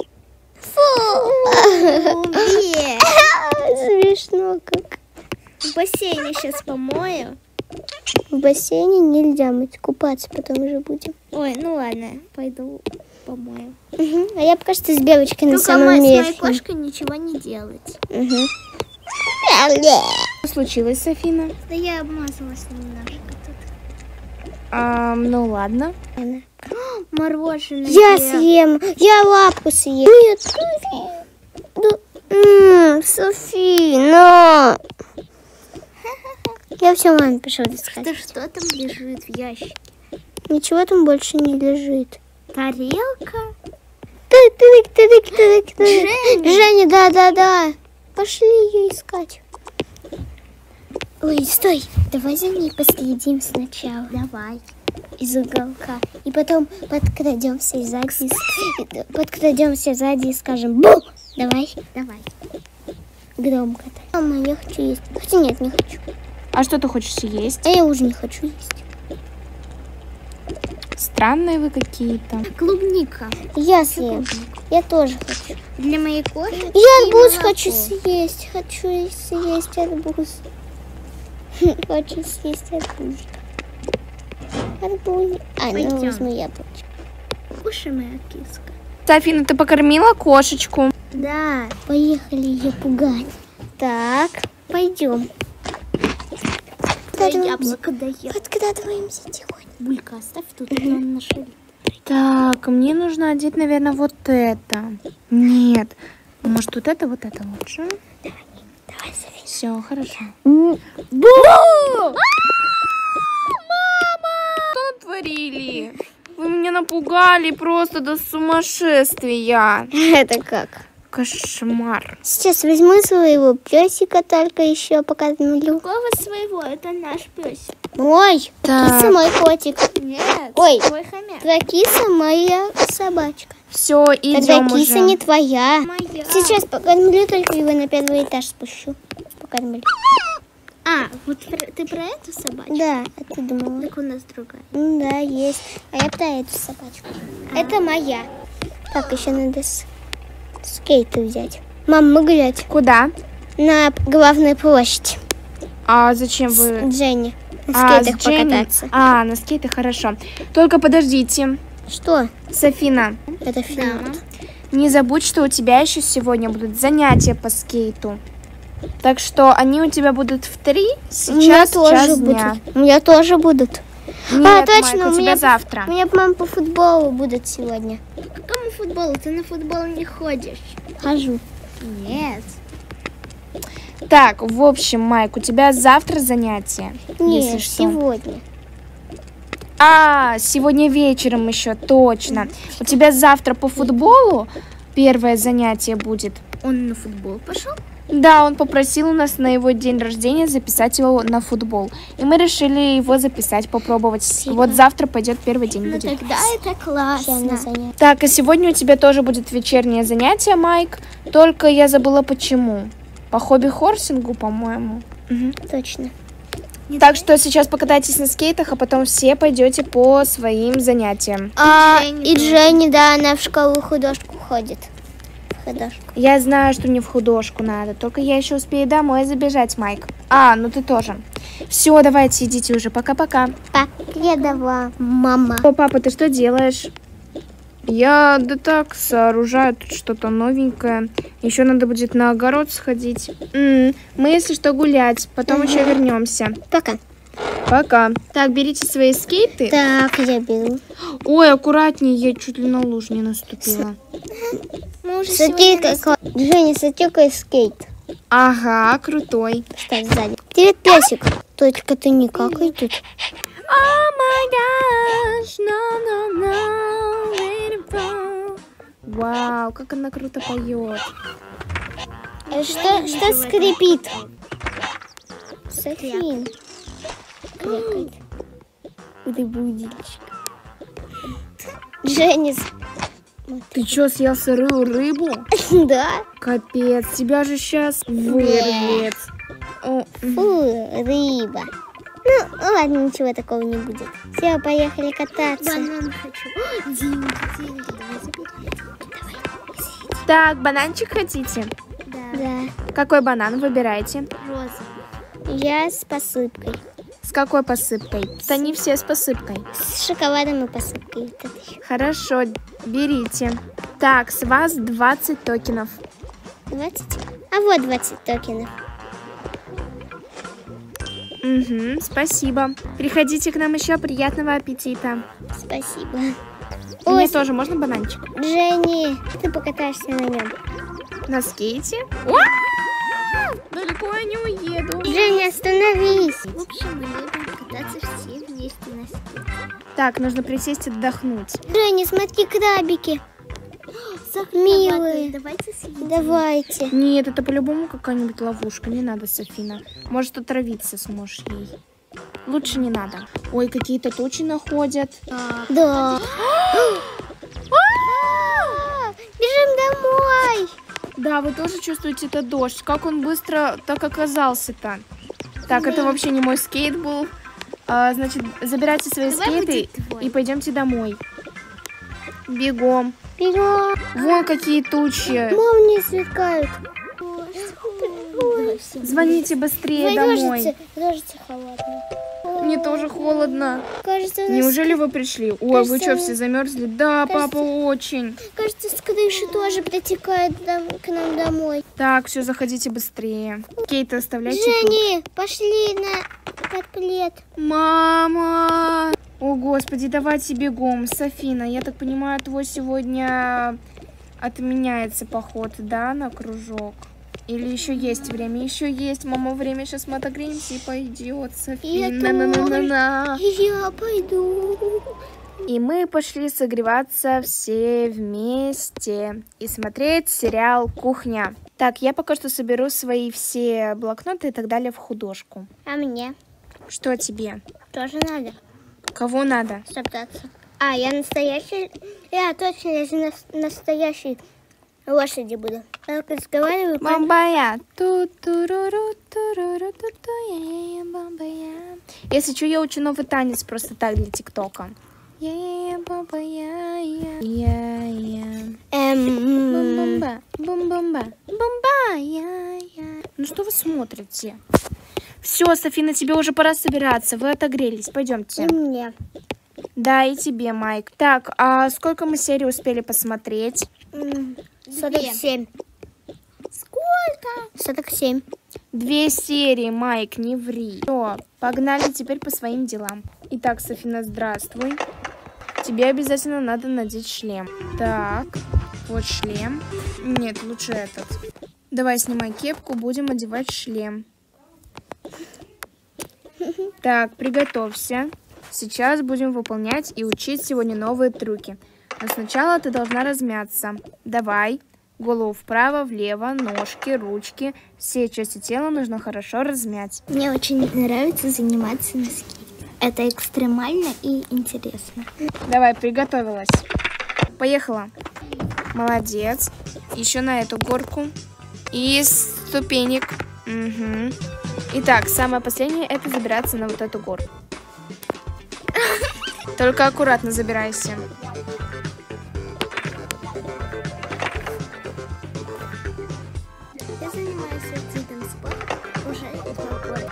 Смешно как. В бассейне сейчас помою. В бассейне нельзя мыть, купаться потом уже будем. Ой, ну ладно, пойду помою. А я пока что с белочкой на Только самом с моей верхней. кошкой ничего не делать. Что случилось, Софина? Да я обмазалась немножко тут. Ну ладно. Мороженое. Я съем, я лапку съем. Нет, Софи, но... Я все маме пошел искать. Да что там лежит в ящике? Ничего там больше не лежит. Тарелка? Женя, да. Пошли ее искать. Ой, стой. Давай за ней последим сначала. Давай. Из уголка. И потом подкрадемся сзади и скажем «Бу!» Давай. Громко так. Мама, я хочу есть. Хотя нет, не хочу. А что ты хочешь съесть? А я уже не хочу есть. Странные вы какие-то. Клубника. Я съем. Я тоже хочу. Для моей кошки. Я и арбуз молоко. хочу съесть. Хочу съесть арбуз. Хочу съесть арбуз. Арбуз. Ну Пойдем. возьму яблочко. Кушай, моя киска. Софина, ты покормила кошечку? Да. Поехали ее пугать. Так, пойдем. Яблоко даем. Подкрадываемся тихонько. Булька, оставь тут, а то он нашли. Так, мне нужно одеть, наверное, вот это. Нет. Может, вот это лучше? Давай, Софи. Все, хорошо. Бу! Что натворили? Вы меня напугали просто до сумасшествия. Это как? Кошмар. Сейчас возьму своего песика, только еще покормлю. Какого своего? Это наш песик. Мой. Так. Киса мой котик. Нет. Ой. Твой хомяк. Твоя киса моя собачка. Все, Тогда идем киса уже. не твоя. Моя. Сейчас покормлю, только его на первый этаж спущу. покормили. А, вот ты про эту собачку? Да, а ты думала? Так у нас другая. Да, есть. А я про эту собачку. Это моя. Так, еще надо скейты взять. Мам, мы гулять Куда? на главную площадь. А зачем вы? С Дженни. На скейтах с Дженни? покататься. А, на скейтах, хорошо. Только подождите. Что? Софина, Это фильм. не забудь, что у тебя еще сегодня будут занятия по скейту. Так что они у тебя будут в 3, У меня сейчас тоже час дня. будут. У меня тоже будут. Нет, точно, Майк, у у тебя меня завтра. У меня, мам, по футболу будут сегодня. Какому футболу? Ты на футбол не ходишь. Хожу. Нет. Так, в общем, Майк, у тебя завтра занятия. Нет, если что. сегодня. А, сегодня вечером еще, точно. У тебя завтра по футболу первое занятие будет. Он на футбол пошел? Да, он попросил у нас на его день рождения записать его на футбол. И мы решили его записать, попробовать. Вот завтра пойдет первый день Ну будет. тогда это классно. Так, а сегодня у тебя тоже будет вечернее занятие, Майк. Только я забыла почему. По хобби-хорсингу, по-моему. Мгм. Точно. Так что сейчас покатайтесь на скейтах, а потом все пойдете по своим занятиям. И Дженни, да, она в школу художку ходит. В художку. Я знаю, что мне в художку надо, только я еще успею домой забежать, Майк. А, ну ты тоже. Все, давайте, идите уже, пока-пока. Покедова, мама. О, папа, ты что делаешь? Я, да так, сооружаю тут что-то новенькое. Еще надо будет на огород сходить. Мы, если что, гулять, потом еще вернемся. Пока. Пока. Так, берите свои скейты. Так, я беру. Ой, аккуратнее, я чуть ли на лужу не наступила. Смотри, какой. Женя, смотри, какой скейт. Ага, крутой. Ставь сзади. Привет, песик. Только ты не какай тут. Oh my gosh, no, no, no, let it go. Вау, как она круто поет. Что скрипит? Софин. Крякает. Ты будильщик. Женис. Ты что, съел сырую рыбу? Да. Капец, тебя же сейчас вырвет. О, Фу, рыба. Ну, ладно, ничего такого не будет. Все, поехали кататься. Банан хочу. О, деньги, давай заберем. Так, бананчик хотите? Да. Какой банан выбираете? Розовый. Я с посыпкой. С какой посыпкой? Да не все с посыпкой. С шоколадом и посыпкой. Вот это еще. Хорошо, берите. Так, с вас 20 токенов. 20? А вот 20 токенов. Угу, спасибо. Приходите к нам еще, приятного аппетита. Спасибо. Мне тоже можно бананчик? Дженни, ты покатаешься на нем. На скейте? Уа! Далеко я не уеду. Женя, остановись. В общем, мы любим кататься все вместе на скейте. Так, нужно присесть отдохнуть. Женя, смотри, крабики. Милые. Милые. Давайте съедим. Давайте. Нет, это по-любому какая-нибудь ловушка. Не надо, Софина. Может, отравиться сможешь ей. Лучше не надо. Ой, какие-то тучи находят. Да. Бежим домой. Да, вы тоже чувствуете этот дождь. Как он быстро так оказался-то? Так, это вообще не мой скейт был. Значит, забирайте свои скейты и пойдемте домой. Бегом. Бегом. Вон какие тучи. Молнии сверкают. Звоните быстрее домой. Дождь холодный. Мне тоже холодно. Кажется, у нас, Неужели вы пришли? Ой, вы кажется, что, все замерзли? Да, кажется- папа, очень. кажется, с крыши тоже притекает к нам домой. Так, все, заходите быстрее. Кейт, оставляйте тут. Женя, пошли под плед. Мама! О, господи, давайте бегом. Софина, я так понимаю, твой сегодня отменяется поход, да, на кружок? Или еще есть время? Еще есть, мама, время. Сейчас мы отогреемся и пойдет. Софина, на-на-на-на-на. Я пойду. И мы пошли согреваться все вместе и смотреть сериал «Кухня». Так, я пока что соберу свои все блокноты и так далее в художку. А мне Что тебе? тоже надо Кого надо? собраться. А, я настоящий. Я точно, я же настоящий Лошади буду. Только разговариваю. Бомбая. Ту-туруру-туруру-ту-ту, бомбая. Если что, я учу новый танец просто так для ТикТока. Бомбая. Бум-бомба. Бум-бомба. Бомбая. Ну что вы смотрите? Все, Софина, тебе уже пора собираться. Вы отогрелись. Пойдемте. И мне. Да, и тебе, Майк. Так, а сколько мы серий успели посмотреть? 47. Сколько? 47. 2 серии, Майк, не ври. Все, погнали теперь по своим делам. Итак, Софина, здравствуй. Тебе обязательно надо надеть шлем. Так, вот шлем. Нет, лучше этот. Давай, снимай кепку, будем одевать шлем. Так, приготовься. Сейчас будем выполнять и учить сегодня новые трюки. Но сначала ты должна размяться. Давай. Голову вправо, влево, ножки, ручки. Все части тела нужно хорошо размять. Мне очень нравится заниматься на скейте. Это экстремально и интересно. Давай, приготовилась. Поехала. Молодец. Еще на эту горку. И ступенек. Угу. Итак, самое последнее — это забираться на вот эту горку. Только аккуратно забирайся. Я занимаюсь видом спорта уже 2 года.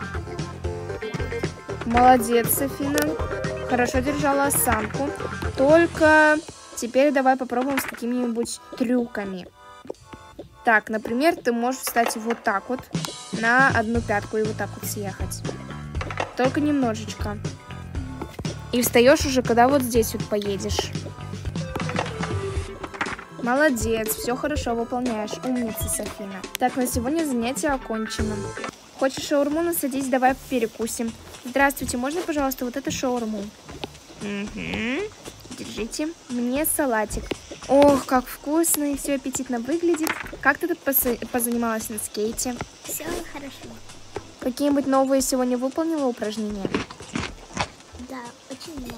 Молодец, Софина. Хорошо держала осанку. Только теперь давай попробуем с какими-нибудь трюками. Так, например, ты можешь встать вот так вот на одну пятку и вот так вот съехать. Только немножечко. И встаешь уже, когда вот здесь вот поедешь. Молодец, все хорошо выполняешь. Умница, Софина. Так, на сегодня занятие окончено. Хочешь шаурму? Ну, садись, давай перекусим. Здравствуйте, можно, пожалуйста, вот эту шаурму? Угу. Держите. Мне салатик. Ох, как вкусно и все аппетитно выглядит. Как ты тут позанималась на скейте? Все хорошо. Какие-нибудь новые сегодня выполнила упражнения? Да, очень много.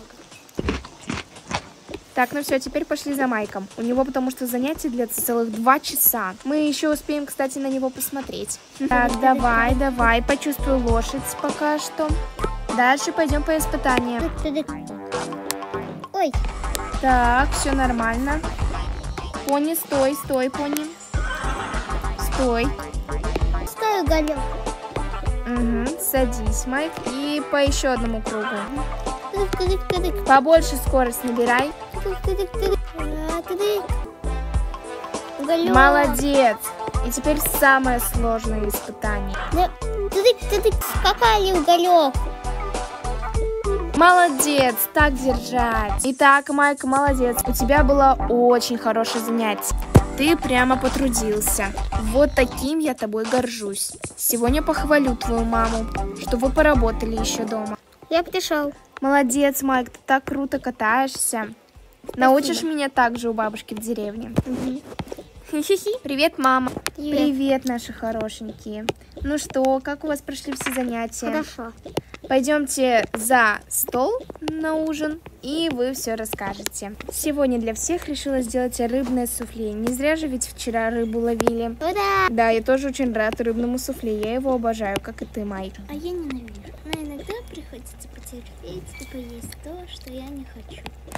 Так, ну все, теперь пошли за Майком. У него потому что занятие длится целых 2 часа. Мы еще успеем, кстати, на него посмотреть. Так, давай, почувствуй лошадь пока что. Дальше пойдем по испытаниям. Ой. Так, все нормально. Пони, стой, пони. Стой. Стой, уголек. Угу, садись, Майк. И по еще одному кругу. Побольше скорость набирай. Уголек. Молодец. И теперь самое сложное испытание. Скакали, уголек. Молодец, так держать. Итак, Майк, молодец. У тебя было очень хорошее занятие. Ты прямо потрудился. Вот таким я тобой горжусь. Сегодня похвалю твою маму, что вы поработали еще дома. Я пришел. Молодец, Майк, ты так круто катаешься. Научишь меня также у бабушки в деревне? Хи-хи-хи. Привет, мама. Привет, наши хорошенькие. Ну что, как у вас прошли все занятия? Хорошо. Пойдемте за стол на ужин, и вы все расскажете. Сегодня для всех решила сделать рыбное суфле. Не зря же ведь вчера рыбу ловили. Ура! Да, я тоже очень рад рыбному суфле. Я его обожаю, как и ты, Майк. А я ненавижу. Но иногда приходится потерпеть и поесть то, что я не хочу.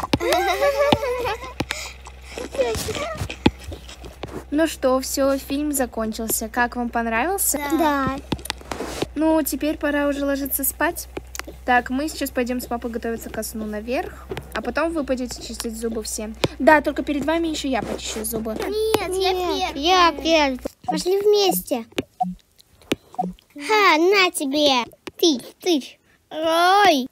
Ну что, все, фильм закончился. Как вам понравился? Да. Ну, теперь пора уже ложиться спать. Так, мы сейчас пойдем с папой готовиться ко сну наверх, а потом вы пойдете чистить зубы все. Да, только перед вами еще я почищу зубы. Нет, я первый. Пошли вместе. Ха, на тебе. Тыщ. Ой.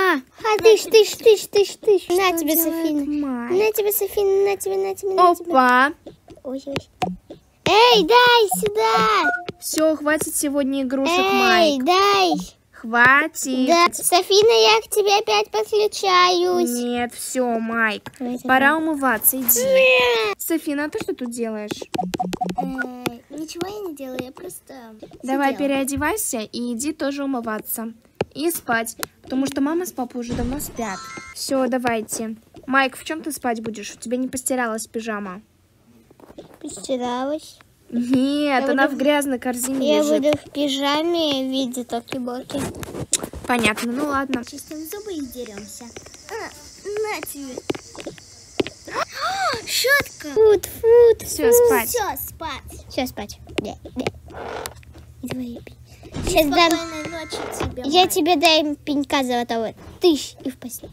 Тыщ. На тебе, Софина. На тебе, Софина, на тебе. Опа! Ой. Эй, дай сюда. Все, хватит сегодня игрушек, Эй, Майк. дай. Хватит. Да, Софина, я к тебе опять подключаюсь. Нет, все, Майк. Давайте. Пора умываться, иди. Софина, а ты что тут делаешь? Ничего я не делаю, я просто Давай сидела. переодевайся и иди тоже умываться. И спать, потому что мама с папой уже давно спят. Все, давайте. Майк, в чем ты спать будешь? У тебя не постиралась пижама. Постиралась. Нет, она в грязной корзине Я лежит. буду в пижаме в виде токи-боки. Понятно, ну ладно. Чистим зубы и деремся. На тебе. Щетка. Фут. Все, спать. Все, спать. Все, спать. Сейчас дам. Спокойной ночи тебе. Я Майк. тебе дам пенька золотого. Тыщ и в постель.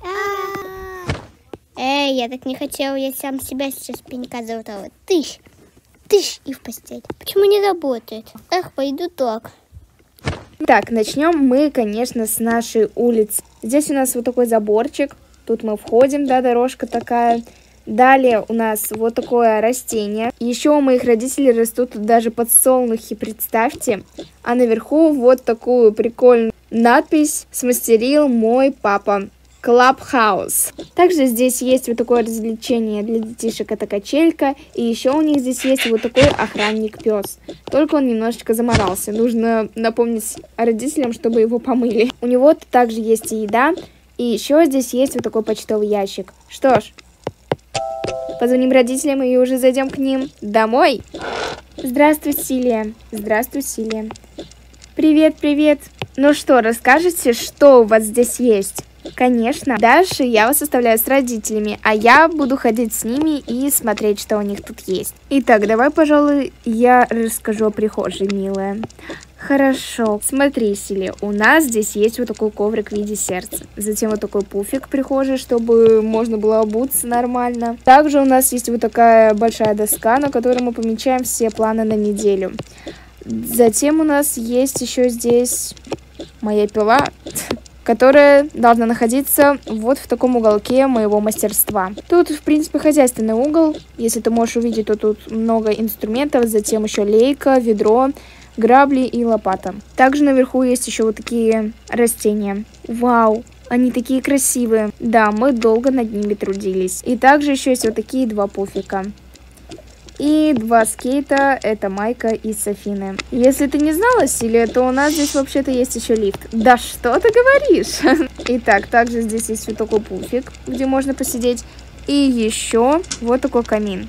Эй, я так не хотела. Я сам себя сейчас пенька золотого. Тыщ и в постель. Почему не работает? Эх, пойду так. Так, начнем мы, конечно, с нашей улицы. Здесь у нас вот такой заборчик. Тут мы входим, да, дорожка такая. Далее у нас вот такое растение. Еще у моих родителей растут тут даже подсолнухи, представьте. А наверху вот такую прикольную надпись смастерил мой папа. Clubhouse. Также здесь есть вот такое развлечение для детишек, это качелька. И еще у них здесь есть вот такой охранник-пес. Только он немножечко заморался. Нужно напомнить родителям, чтобы его помыли. У него также есть и еда. И еще здесь есть вот такой почтовый ящик. Что ж, позвоним родителям и уже зайдем к ним домой. Здравствуй, Силия. Здравствуй, Силия. Привет, привет. Ну что, расскажете, что у вас здесь есть? Конечно. Дальше я вас оставляю с родителями, а я буду ходить с ними и смотреть, что у них тут есть. Итак, давай, пожалуй, я расскажу о прихожей, милая. Хорошо. Смотри, Силия, у нас здесь есть вот такой коврик в виде сердца. Затем вот такой пуфик в прихожей, чтобы можно было обуться нормально. Также у нас есть вот такая большая доска, на которой мы помечаем все планы на неделю. Затем у нас есть еще здесь моя пила, которая должна находиться вот в таком уголке моего мастерства. Тут, в принципе, хозяйственный угол. Если ты можешь увидеть, то тут много инструментов. Затем еще лейка, ведро, грабли и лопата. Также наверху есть еще вот такие растения. Вау! Они такие красивые. Да, мы долго над ними трудились. И также еще есть вот такие два пуфика. И два скейта, это Майка и Софины. Если ты не знала, Силия, то у нас здесь вообще-то есть еще лифт. Да что ты говоришь? Итак, также здесь есть вот такой пуфик, где можно посидеть. И еще вот такой камин.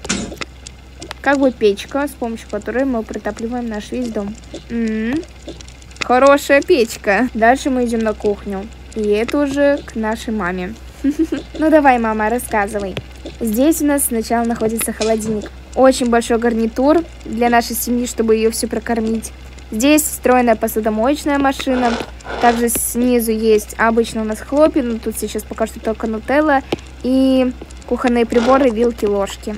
Как бы печка, с помощью которой мы протапливаем наш весь дом. Хорошая печка. Дальше мы идем на кухню. И это уже к нашей маме. Ну давай, мама, рассказывай. Здесь у нас сначала находится холодильник. Очень большой гарнитур для нашей семьи, чтобы ее все прокормить. Здесь встроенная посудомоечная машина. Также снизу есть обычно у нас хлопья, но тут сейчас пока что только нутелла. И кухонные приборы, вилки, ложки.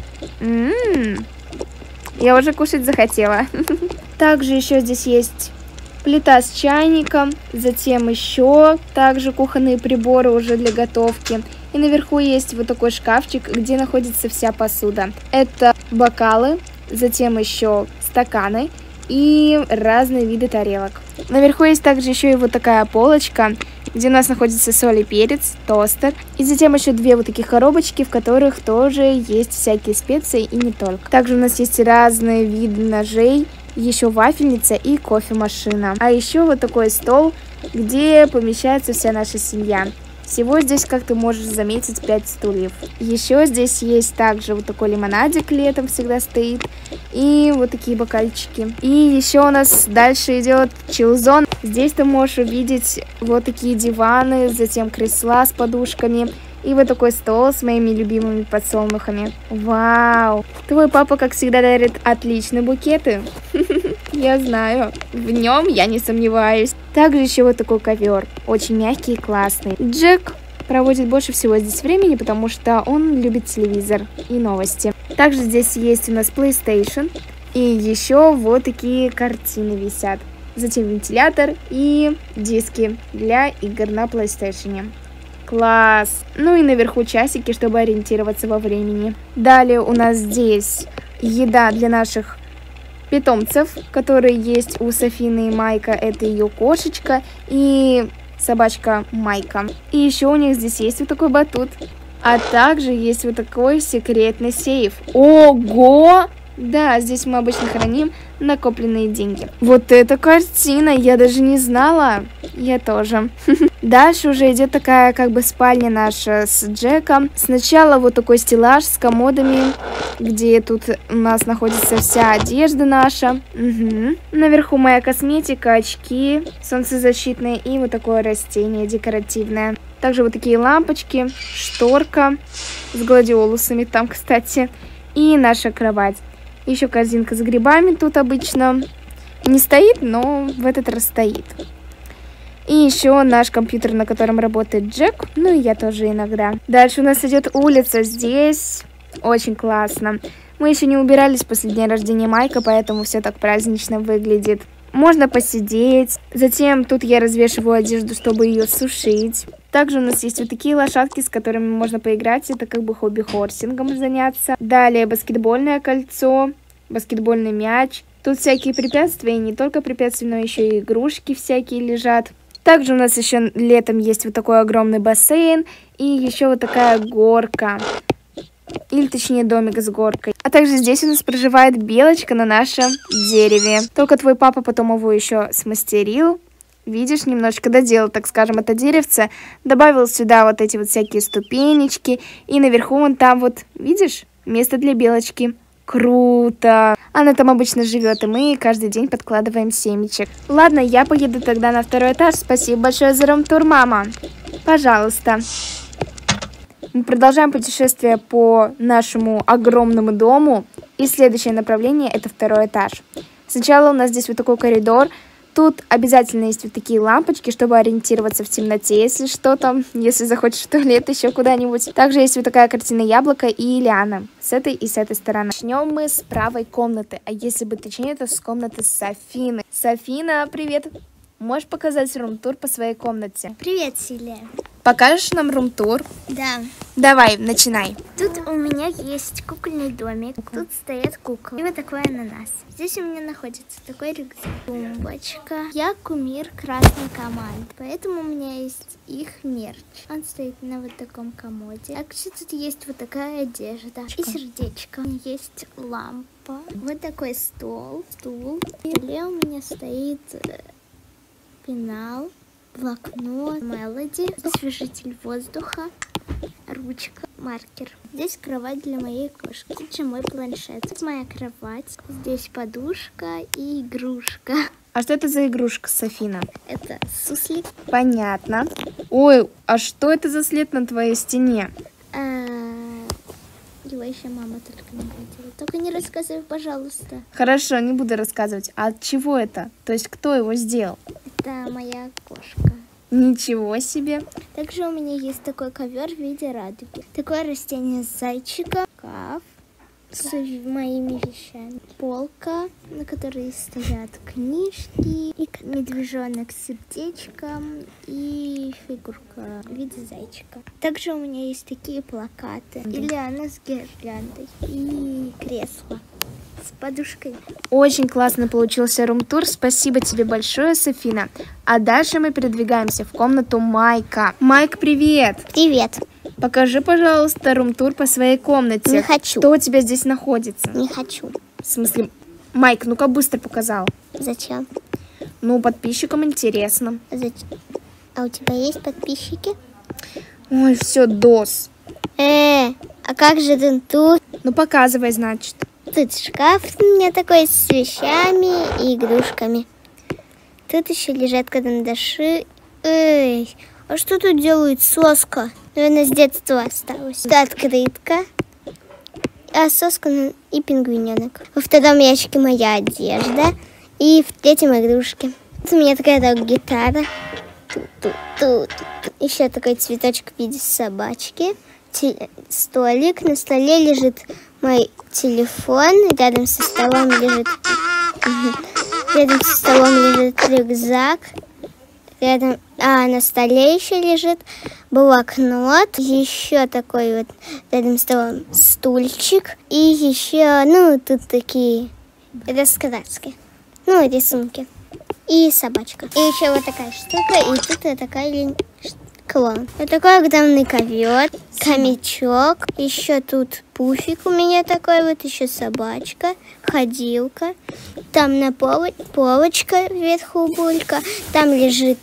Я уже кушать захотела. Также еще здесь есть плита с чайником. Затем еще также кухонные приборы уже для готовки. И наверху есть вот такой шкафчик, где находится вся посуда. Это бокалы, затем еще стаканы и разные виды тарелок. Наверху есть также еще и вот такая полочка, где у нас находится соль и перец, тостер. И затем еще две вот таких коробочки, в которых тоже есть всякие специи и не только. Также у нас есть разные виды ножей, еще вафельница и кофемашина. А еще вот такой стол, где помещается вся наша семья. Всего здесь, как ты можешь заметить, 5 стульев. Еще здесь есть также вот такой лимонадик, летом всегда стоит. И вот такие бокальчики. И еще у нас дальше идет чилзон. Здесь ты можешь увидеть вот такие диваны, затем кресла с подушками. И вот такой стол с моими любимыми подсолнухами. Вау! Твой папа, как всегда, дарит отличные букеты. Я знаю. В нем я не сомневаюсь. Также еще вот такой ковер. Очень мягкий и классный. Джек проводит больше всего здесь времени, потому что он любит телевизор и новости. Также здесь есть у нас PlayStation. И еще вот такие картины висят. Затем вентилятор и диски для игр на PlayStation. Класс! Ну и наверху часики, чтобы ориентироваться во времени. Далее у нас здесь еда для наших питомцев, которые есть у Софины и Майка. Это ее кошечка и собачка Майка. И еще у них здесь есть вот такой батут. А также есть вот такой секретный сейф. Ого! Да, здесь мы обычно храним накопленные деньги. Вот эта картина, я даже не знала. Я тоже. Дальше уже идет такая как бы спальня наша с Джеком. Сначала вот такой стеллаж с комодами, где тут у нас находится вся одежда наша. Угу. Наверху моя косметика, очки солнцезащитные и вот такое растение декоративное. Также вот такие лампочки, шторка с гладиолусами там, кстати, и наша кровать. Еще корзинка с грибами тут обычно не стоит, но в этот раз стоит. И еще наш компьютер, на котором работает Джек, ну и я тоже иногда. Дальше у нас идет улица, здесь очень классно. Мы еще не убирались после дня рождения Майка, поэтому все так празднично выглядит. Можно посидеть. Затем тут я развешиваю одежду, чтобы ее сушить. Также у нас есть вот такие лошадки, с которыми можно поиграть. Это как бы хобби-хорсингом заняться. Далее баскетбольное кольцо, баскетбольный мяч. Тут всякие препятствия, и не только препятствия, но еще и игрушки всякие лежат. Также у нас еще летом есть вот такой огромный бассейн и еще вот такая горка. Или точнее домик с горкой. А также здесь у нас проживает белочка на нашем дереве. Только твой папа потом его еще смастерил. Видишь, немножечко доделал, так скажем, это деревце. Добавил сюда вот эти вот всякие ступенечки. И наверху вон там вот, видишь, место для белочки. Круто! Она там обычно живет, и мы каждый день подкладываем семечек. Ладно, я поеду тогда на второй этаж. Спасибо большое за рум-тур, мама. Пожалуйста. Мы продолжаем путешествие по нашему огромному дому. И следующее направление — это второй этаж. Сначала у нас здесь вот такой коридор. Тут обязательно есть вот такие лампочки, чтобы ориентироваться в темноте, если что там, если захочешь в туалет, еще куда-нибудь. Также есть вот такая картина яблоко и лиана. С этой и с этой стороны. Начнем мы с правой комнаты, а если быть точнее, то с комнаты Софины. Софина, привет! Можешь показать рум-тур по своей комнате? Привет, Силия. Покажешь нам рум-тур? Да. Давай, начинай. Тут у меня есть кукольный домик. Тут стоят куклы. И вот такой ананас. Здесь у меня находится такой рюкзак. Тумбочка. Я кумир красной команды, поэтому у меня есть их мерч. Он стоит на вот таком комоде. Также тут есть вот такая одежда. И сердечко. У меня есть лампа. Вот такой стул. И у меня стоит пенал, блокнот, мелоди, освежитель воздуха, ручка, маркер. Здесь кровать для моей кошки. Тут же мой планшет. Тут моя кровать. Здесь подушка и игрушка. А что это за игрушка, Софина? Это суслик. Понятно. Ой, а что это за след на твоей стене? Его еще мама только не видела. Только не рассказывай, пожалуйста. Хорошо, не буду рассказывать. А от чего это? То есть кто его сделал? Это моя кошка. Ничего себе. Также у меня есть такой ковер в виде радуги. Такое растение с зайчиком. Шкаф с моими вещами. Полка, на которой стоят книжки. И медвежонок с сердечком. И фигурка в виде зайчика. Также у меня есть такие плакаты. Или она с гирляндой. И кресло с подушкой. Очень классно получился рум-тур. Спасибо тебе большое, Софина. А дальше мы передвигаемся в комнату Майка. Майк, привет! Привет. Покажи, пожалуйста, рум-тур по своей комнате. Не хочу. Что у тебя здесь находится? Не хочу. В смысле, Майк, ну-ка быстро показал. Зачем? Ну, подписчикам интересно. Зачем? А у тебя есть подписчики? Ой, все, дос. А как же ты тут? Ну, показывай, значит. Тут шкаф у меня такой с вещами и игрушками. Тут еще лежат карандаши. Эй, а что тут делает соска? Наверное, с детства осталось. Тут открытка. А соска и пингвиненок. Во втором ящике моя одежда. И в третьем игрушки. Тут у меня такая гитара. Тут. Еще такой цветочек в виде собачки. Столик. На столе лежит мой телефон. Рядом со столом лежит рюкзак. На столе еще лежит блокнот. Еще такой вот рядом с столом стульчик. И еще, тут такие раскраски. Рисунки. И собачка. И еще вот такая штука. И тут такая клон. Вот такой огромный ковер, хомячок. Еще тут пуфик у меня такой, вот еще собачка, ходилка. Там на полочка вверху булька. Там лежит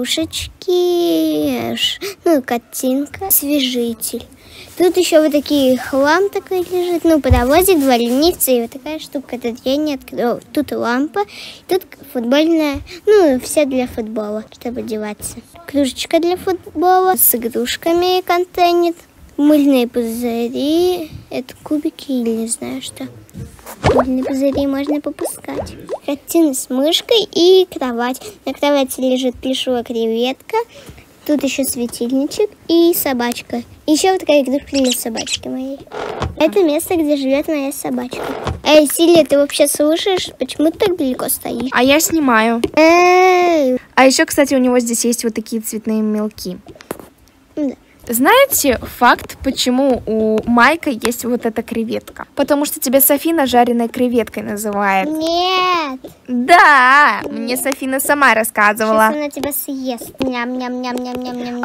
игрушечки, ну, картинка, освежитель. Тут еще вот такие хлам такой лежит, ну, паровозик, 2 ленивца и вот такая штука, это дрянь открыл. Тут лампа, тут футбольная, ну, вся для футбола, чтобы одеваться. Кружечка для футбола с игрушками, контейнер, мыльные пузыри, это кубики или не знаю что. Мыльные пузыри можно попускать. Картина с мышкой и кровать. На кровати лежит плюшевая креветка. Тут еще светильничек и собачка. Еще вот такая игрушка для собачки моей. Это место, где живет моя собачка. Эй, Силя, ты вообще слушаешь? Почему ты так далеко стоишь? А я снимаю. Эй! А еще, кстати, у него здесь есть вот такие цветные мелки. Да. Знаете факт, почему у Майка есть вот эта креветка? Потому что тебя Софина жареной креветкой называет. Нет! Да, мне Софина сама рассказывала. Сейчас она тебя съест. Ням-ням-ням-ням-ням-ням-ням.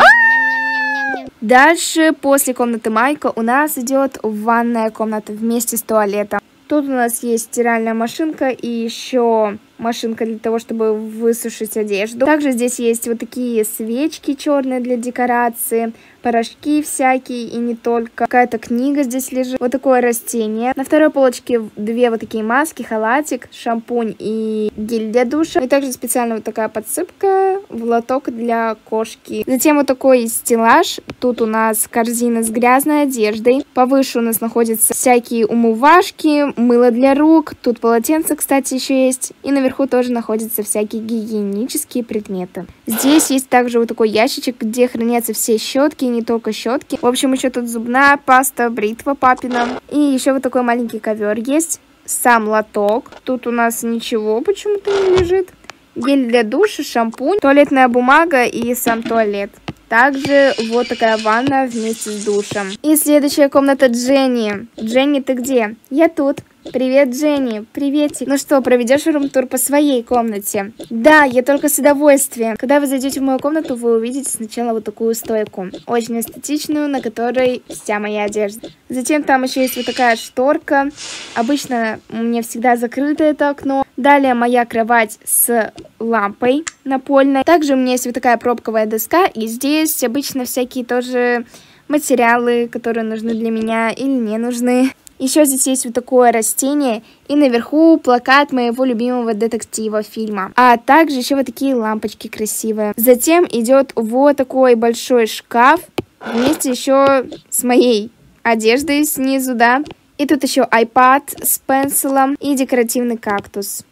Дальше, после комнаты Майка, у нас идет ванная комната вместе с туалетом. Тут у нас есть стиральная машинка и еще машинка для того, чтобы высушить одежду. Также здесь есть вот такие свечки черные для декорации, порошки всякие и не только. Какая-то книга здесь лежит. Вот такое растение. На второй полочке 2 вот такие маски, халатик, шампунь и гель для душа. И также специально вот такая подсыпка в лоток для кошки. Затем вот такой стеллаж. Тут у нас корзина с грязной одеждой. Повыше у нас находятся всякие умывашки, мыло для рук. Тут полотенце, кстати, еще есть. И наверху тоже находятся всякие гигиенические предметы. Здесь есть также вот такой ящичек, где хранятся все щетки, не только щетки. В общем, еще тут зубная паста, бритва папина. И еще вот такой маленький ковер есть. Сам лоток. Тут у нас ничего почему-то не лежит. Гель для душа, шампунь, туалетная бумага и сам туалет. Также вот такая ванна вместе с душем. И следующая комната Дженни. Дженни, ты где? Я тут. Привет, Дженни. Приветик. Ну что, проведешь рум-тур по своей комнате? Да, я только с удовольствием. Когда вы зайдете в мою комнату, вы увидите сначала вот такую стойку. Очень эстетичную, на которой вся моя одежда. Затем там еще есть вот такая шторка. Обычно у меня всегда закрыто это окно. Далее моя кровать с лампой напольной. Также у меня есть вот такая пробковая доска. И здесь обычно всякие тоже материалы, которые нужны для меня или не нужны. Еще здесь есть вот такое растение, и наверху плакат моего любимого детектива фильма. А также еще вот такие лампочки красивые. Затем идет вот такой большой шкаф, вместе еще с моей одеждой снизу, да. И тут еще iPad с пенсилом и декоративный кактус.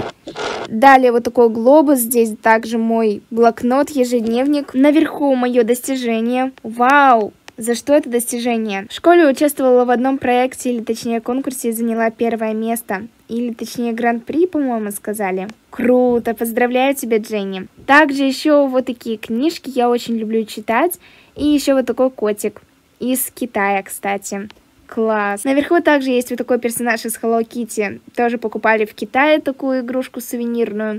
Далее вот такой глобус, здесь также мой блокнот, ежедневник. Наверху мое достижение. Вау! За что это достижение? В школе участвовала в одном проекте, или точнее конкурсе, и заняла 1 место. Или точнее гран-при, по-моему, сказали. Круто, поздравляю тебя, Дженни. Также еще вот такие книжки, я очень люблю читать. И еще вот такой котик. Из Китая, кстати. Класс. Наверху также есть вот такой персонаж из Hello Kitty. Тоже покупали в Китае такую игрушку сувенирную.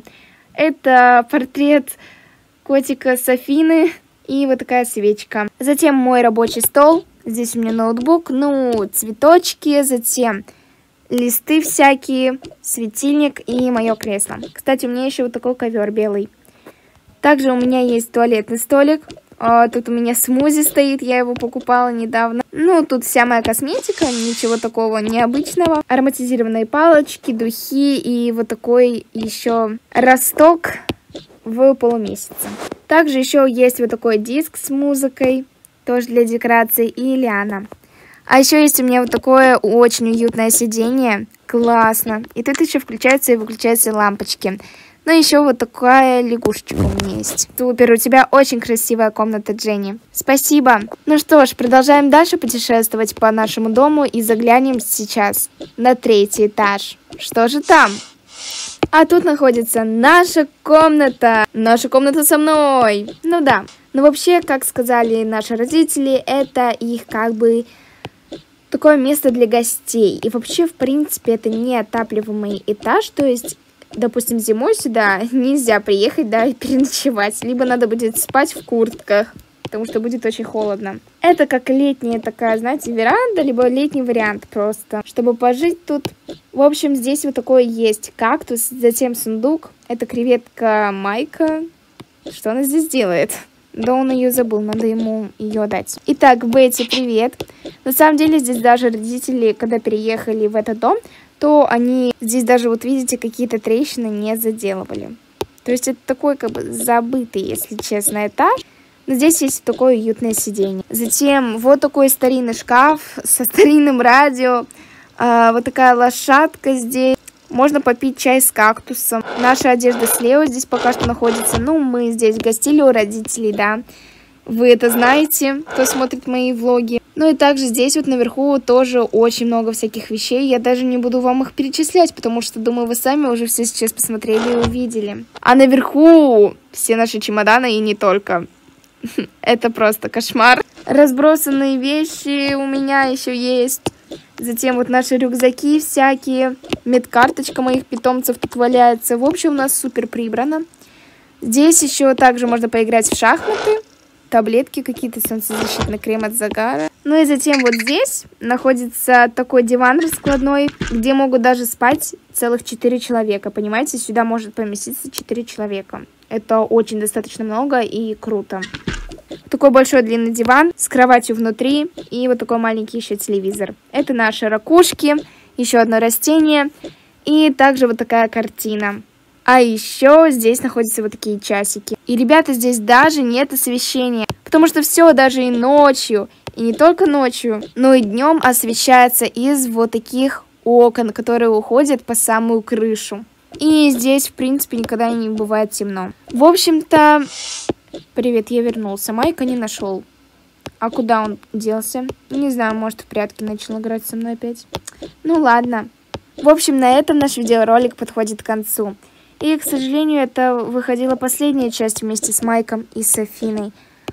Это портрет котика Софины. И вот такая свечка. Затем мой рабочий стол. Здесь у меня ноутбук, ну, цветочки, затем листы всякие, светильник и мое кресло. Кстати, у меня еще вот такой ковер белый. Также у меня есть туалетный столик. Тут у меня смузи стоит, я его покупала недавно. Ну, тут вся моя косметика, ничего такого необычного. Ароматизированные палочки, духи и вот такой еще росток в полумесяце. Также еще есть вот такой диск с музыкой, тоже для декорации, и лиана. А еще есть у меня вот такое очень уютное сиденье, классно. И тут еще включаются и выключаются лампочки. Ну еще вот такая лягушечка у меня есть. Супер, у тебя очень красивая комната, Дженни. Спасибо. Ну что ж, продолжаем дальше путешествовать по нашему дому и заглянем сейчас на 3-й этаж. Что же там? А тут находится наша комната. Наша комната со мной. Ну да. Но вообще, как сказали наши родители, это их как бы такое место для гостей. И вообще, в принципе, это неотапливаемый этаж. То есть, допустим, зимой сюда нельзя приехать, да, и переночевать. Либо надо будет спать в куртках. потому что будет очень холодно. Это как летняя такая, знаете, веранда, либо летний вариант просто, чтобы пожить тут. В общем, здесь вот такое есть кактус, затем сундук. Это креветка Майка. Что она здесь делает? Да он ее забыл, надо ему ее дать. Итак, Бетти, привет. На самом деле здесь даже родители, когда переехали в этот дом, то они здесь даже, вот видите, какие-то трещины не заделывали. То есть это такой как бы забытый, если честно, этаж. Но здесь есть такое уютное сиденье. Затем вот такой старинный шкаф со старинным радио. Вот такая лошадка здесь. Можно попить чай с кактусом. Наша одежда слева здесь пока что находится. Ну, мы здесь гостили у родителей, да. Вы это знаете, кто смотрит мои влоги. Ну и также здесь вот наверху тоже очень много всяких вещей. Я даже не буду вам их перечислять, потому что, думаю, вы сами уже все сейчас посмотрели и увидели. А наверху все наши чемоданы и не только. Это просто кошмар. Разбросанные вещи у меня еще есть. Затем вот наши рюкзаки всякие. Медкарточка моих питомцев тут валяется. В общем, у нас супер прибрано. Здесь еще также можно поиграть в шахматы. Таблетки какие-то, солнцезащитный крем от загара. Ну и затем вот здесь находится такой диван раскладной, где могут даже спать целых 4 человека. Понимаете, сюда может поместиться 4 человека. Это очень достаточно много и круто. Такой большой длинный диван с кроватью внутри и вот такой маленький еще телевизор. Это наши ракушки, еще одно растение и также вот такая картина. А еще здесь находятся вот такие часики. И, ребята, здесь даже нет освещения, потому что все даже и ночью, и не только ночью, но и днем освещается из вот таких окон, которые уходят по самую крышу. И здесь, в принципе, никогда не бывает темно. В общем-то, привет, я вернулся. Майка не нашел. А куда он делся? Не знаю, может, в прятки начал играть со мной опять. Ну ладно. В общем, на этом наш видеоролик подходит к концу. И, к сожалению, это выходила последняя часть вместе с Майком и Софиной.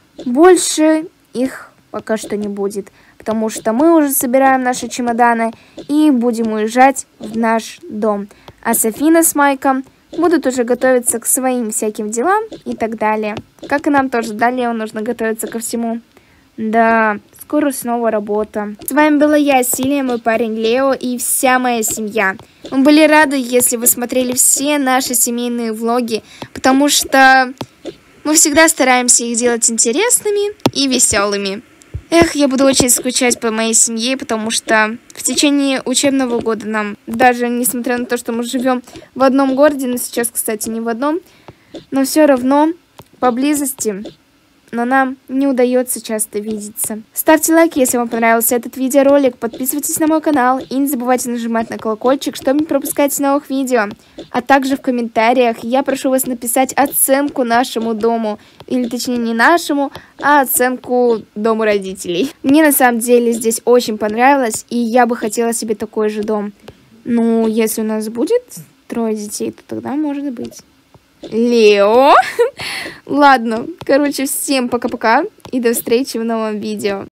Больше их пока что не будет, потому что мы уже собираем наши чемоданы и будем уезжать в наш дом. А Софина с Майком будут уже готовиться к своим всяким делам и так далее. Как и нам тоже далее нужно готовиться ко всему. Да, скоро снова работа. С вами была я, Силия, мой парень Лео и вся моя семья. Мы были рады, если вы смотрели все наши семейные влоги, потому что мы всегда стараемся их делать интересными и веселыми. Эх, я буду очень скучать по моей семье, потому что в течение учебного года нам, даже несмотря на то, что мы живем в одном городе, но сейчас, кстати, не в одном, но все равно поблизости, но нам не удается часто видеться. Ставьте лайк, если вам понравился этот видеоролик, подписывайтесь на мой канал и не забывайте нажимать на колокольчик, чтобы не пропускать новых видео. А также в комментариях я прошу вас написать оценку нашему дому, или точнее не нашему, а оценку дому родителей. Мне на самом деле здесь очень понравилось, и я бы хотела себе такой же дом. Ну, если у нас будет 3 детей, то тогда может быть. Лео. Ладно, короче, всем пока-пока и до встречи в новом видео.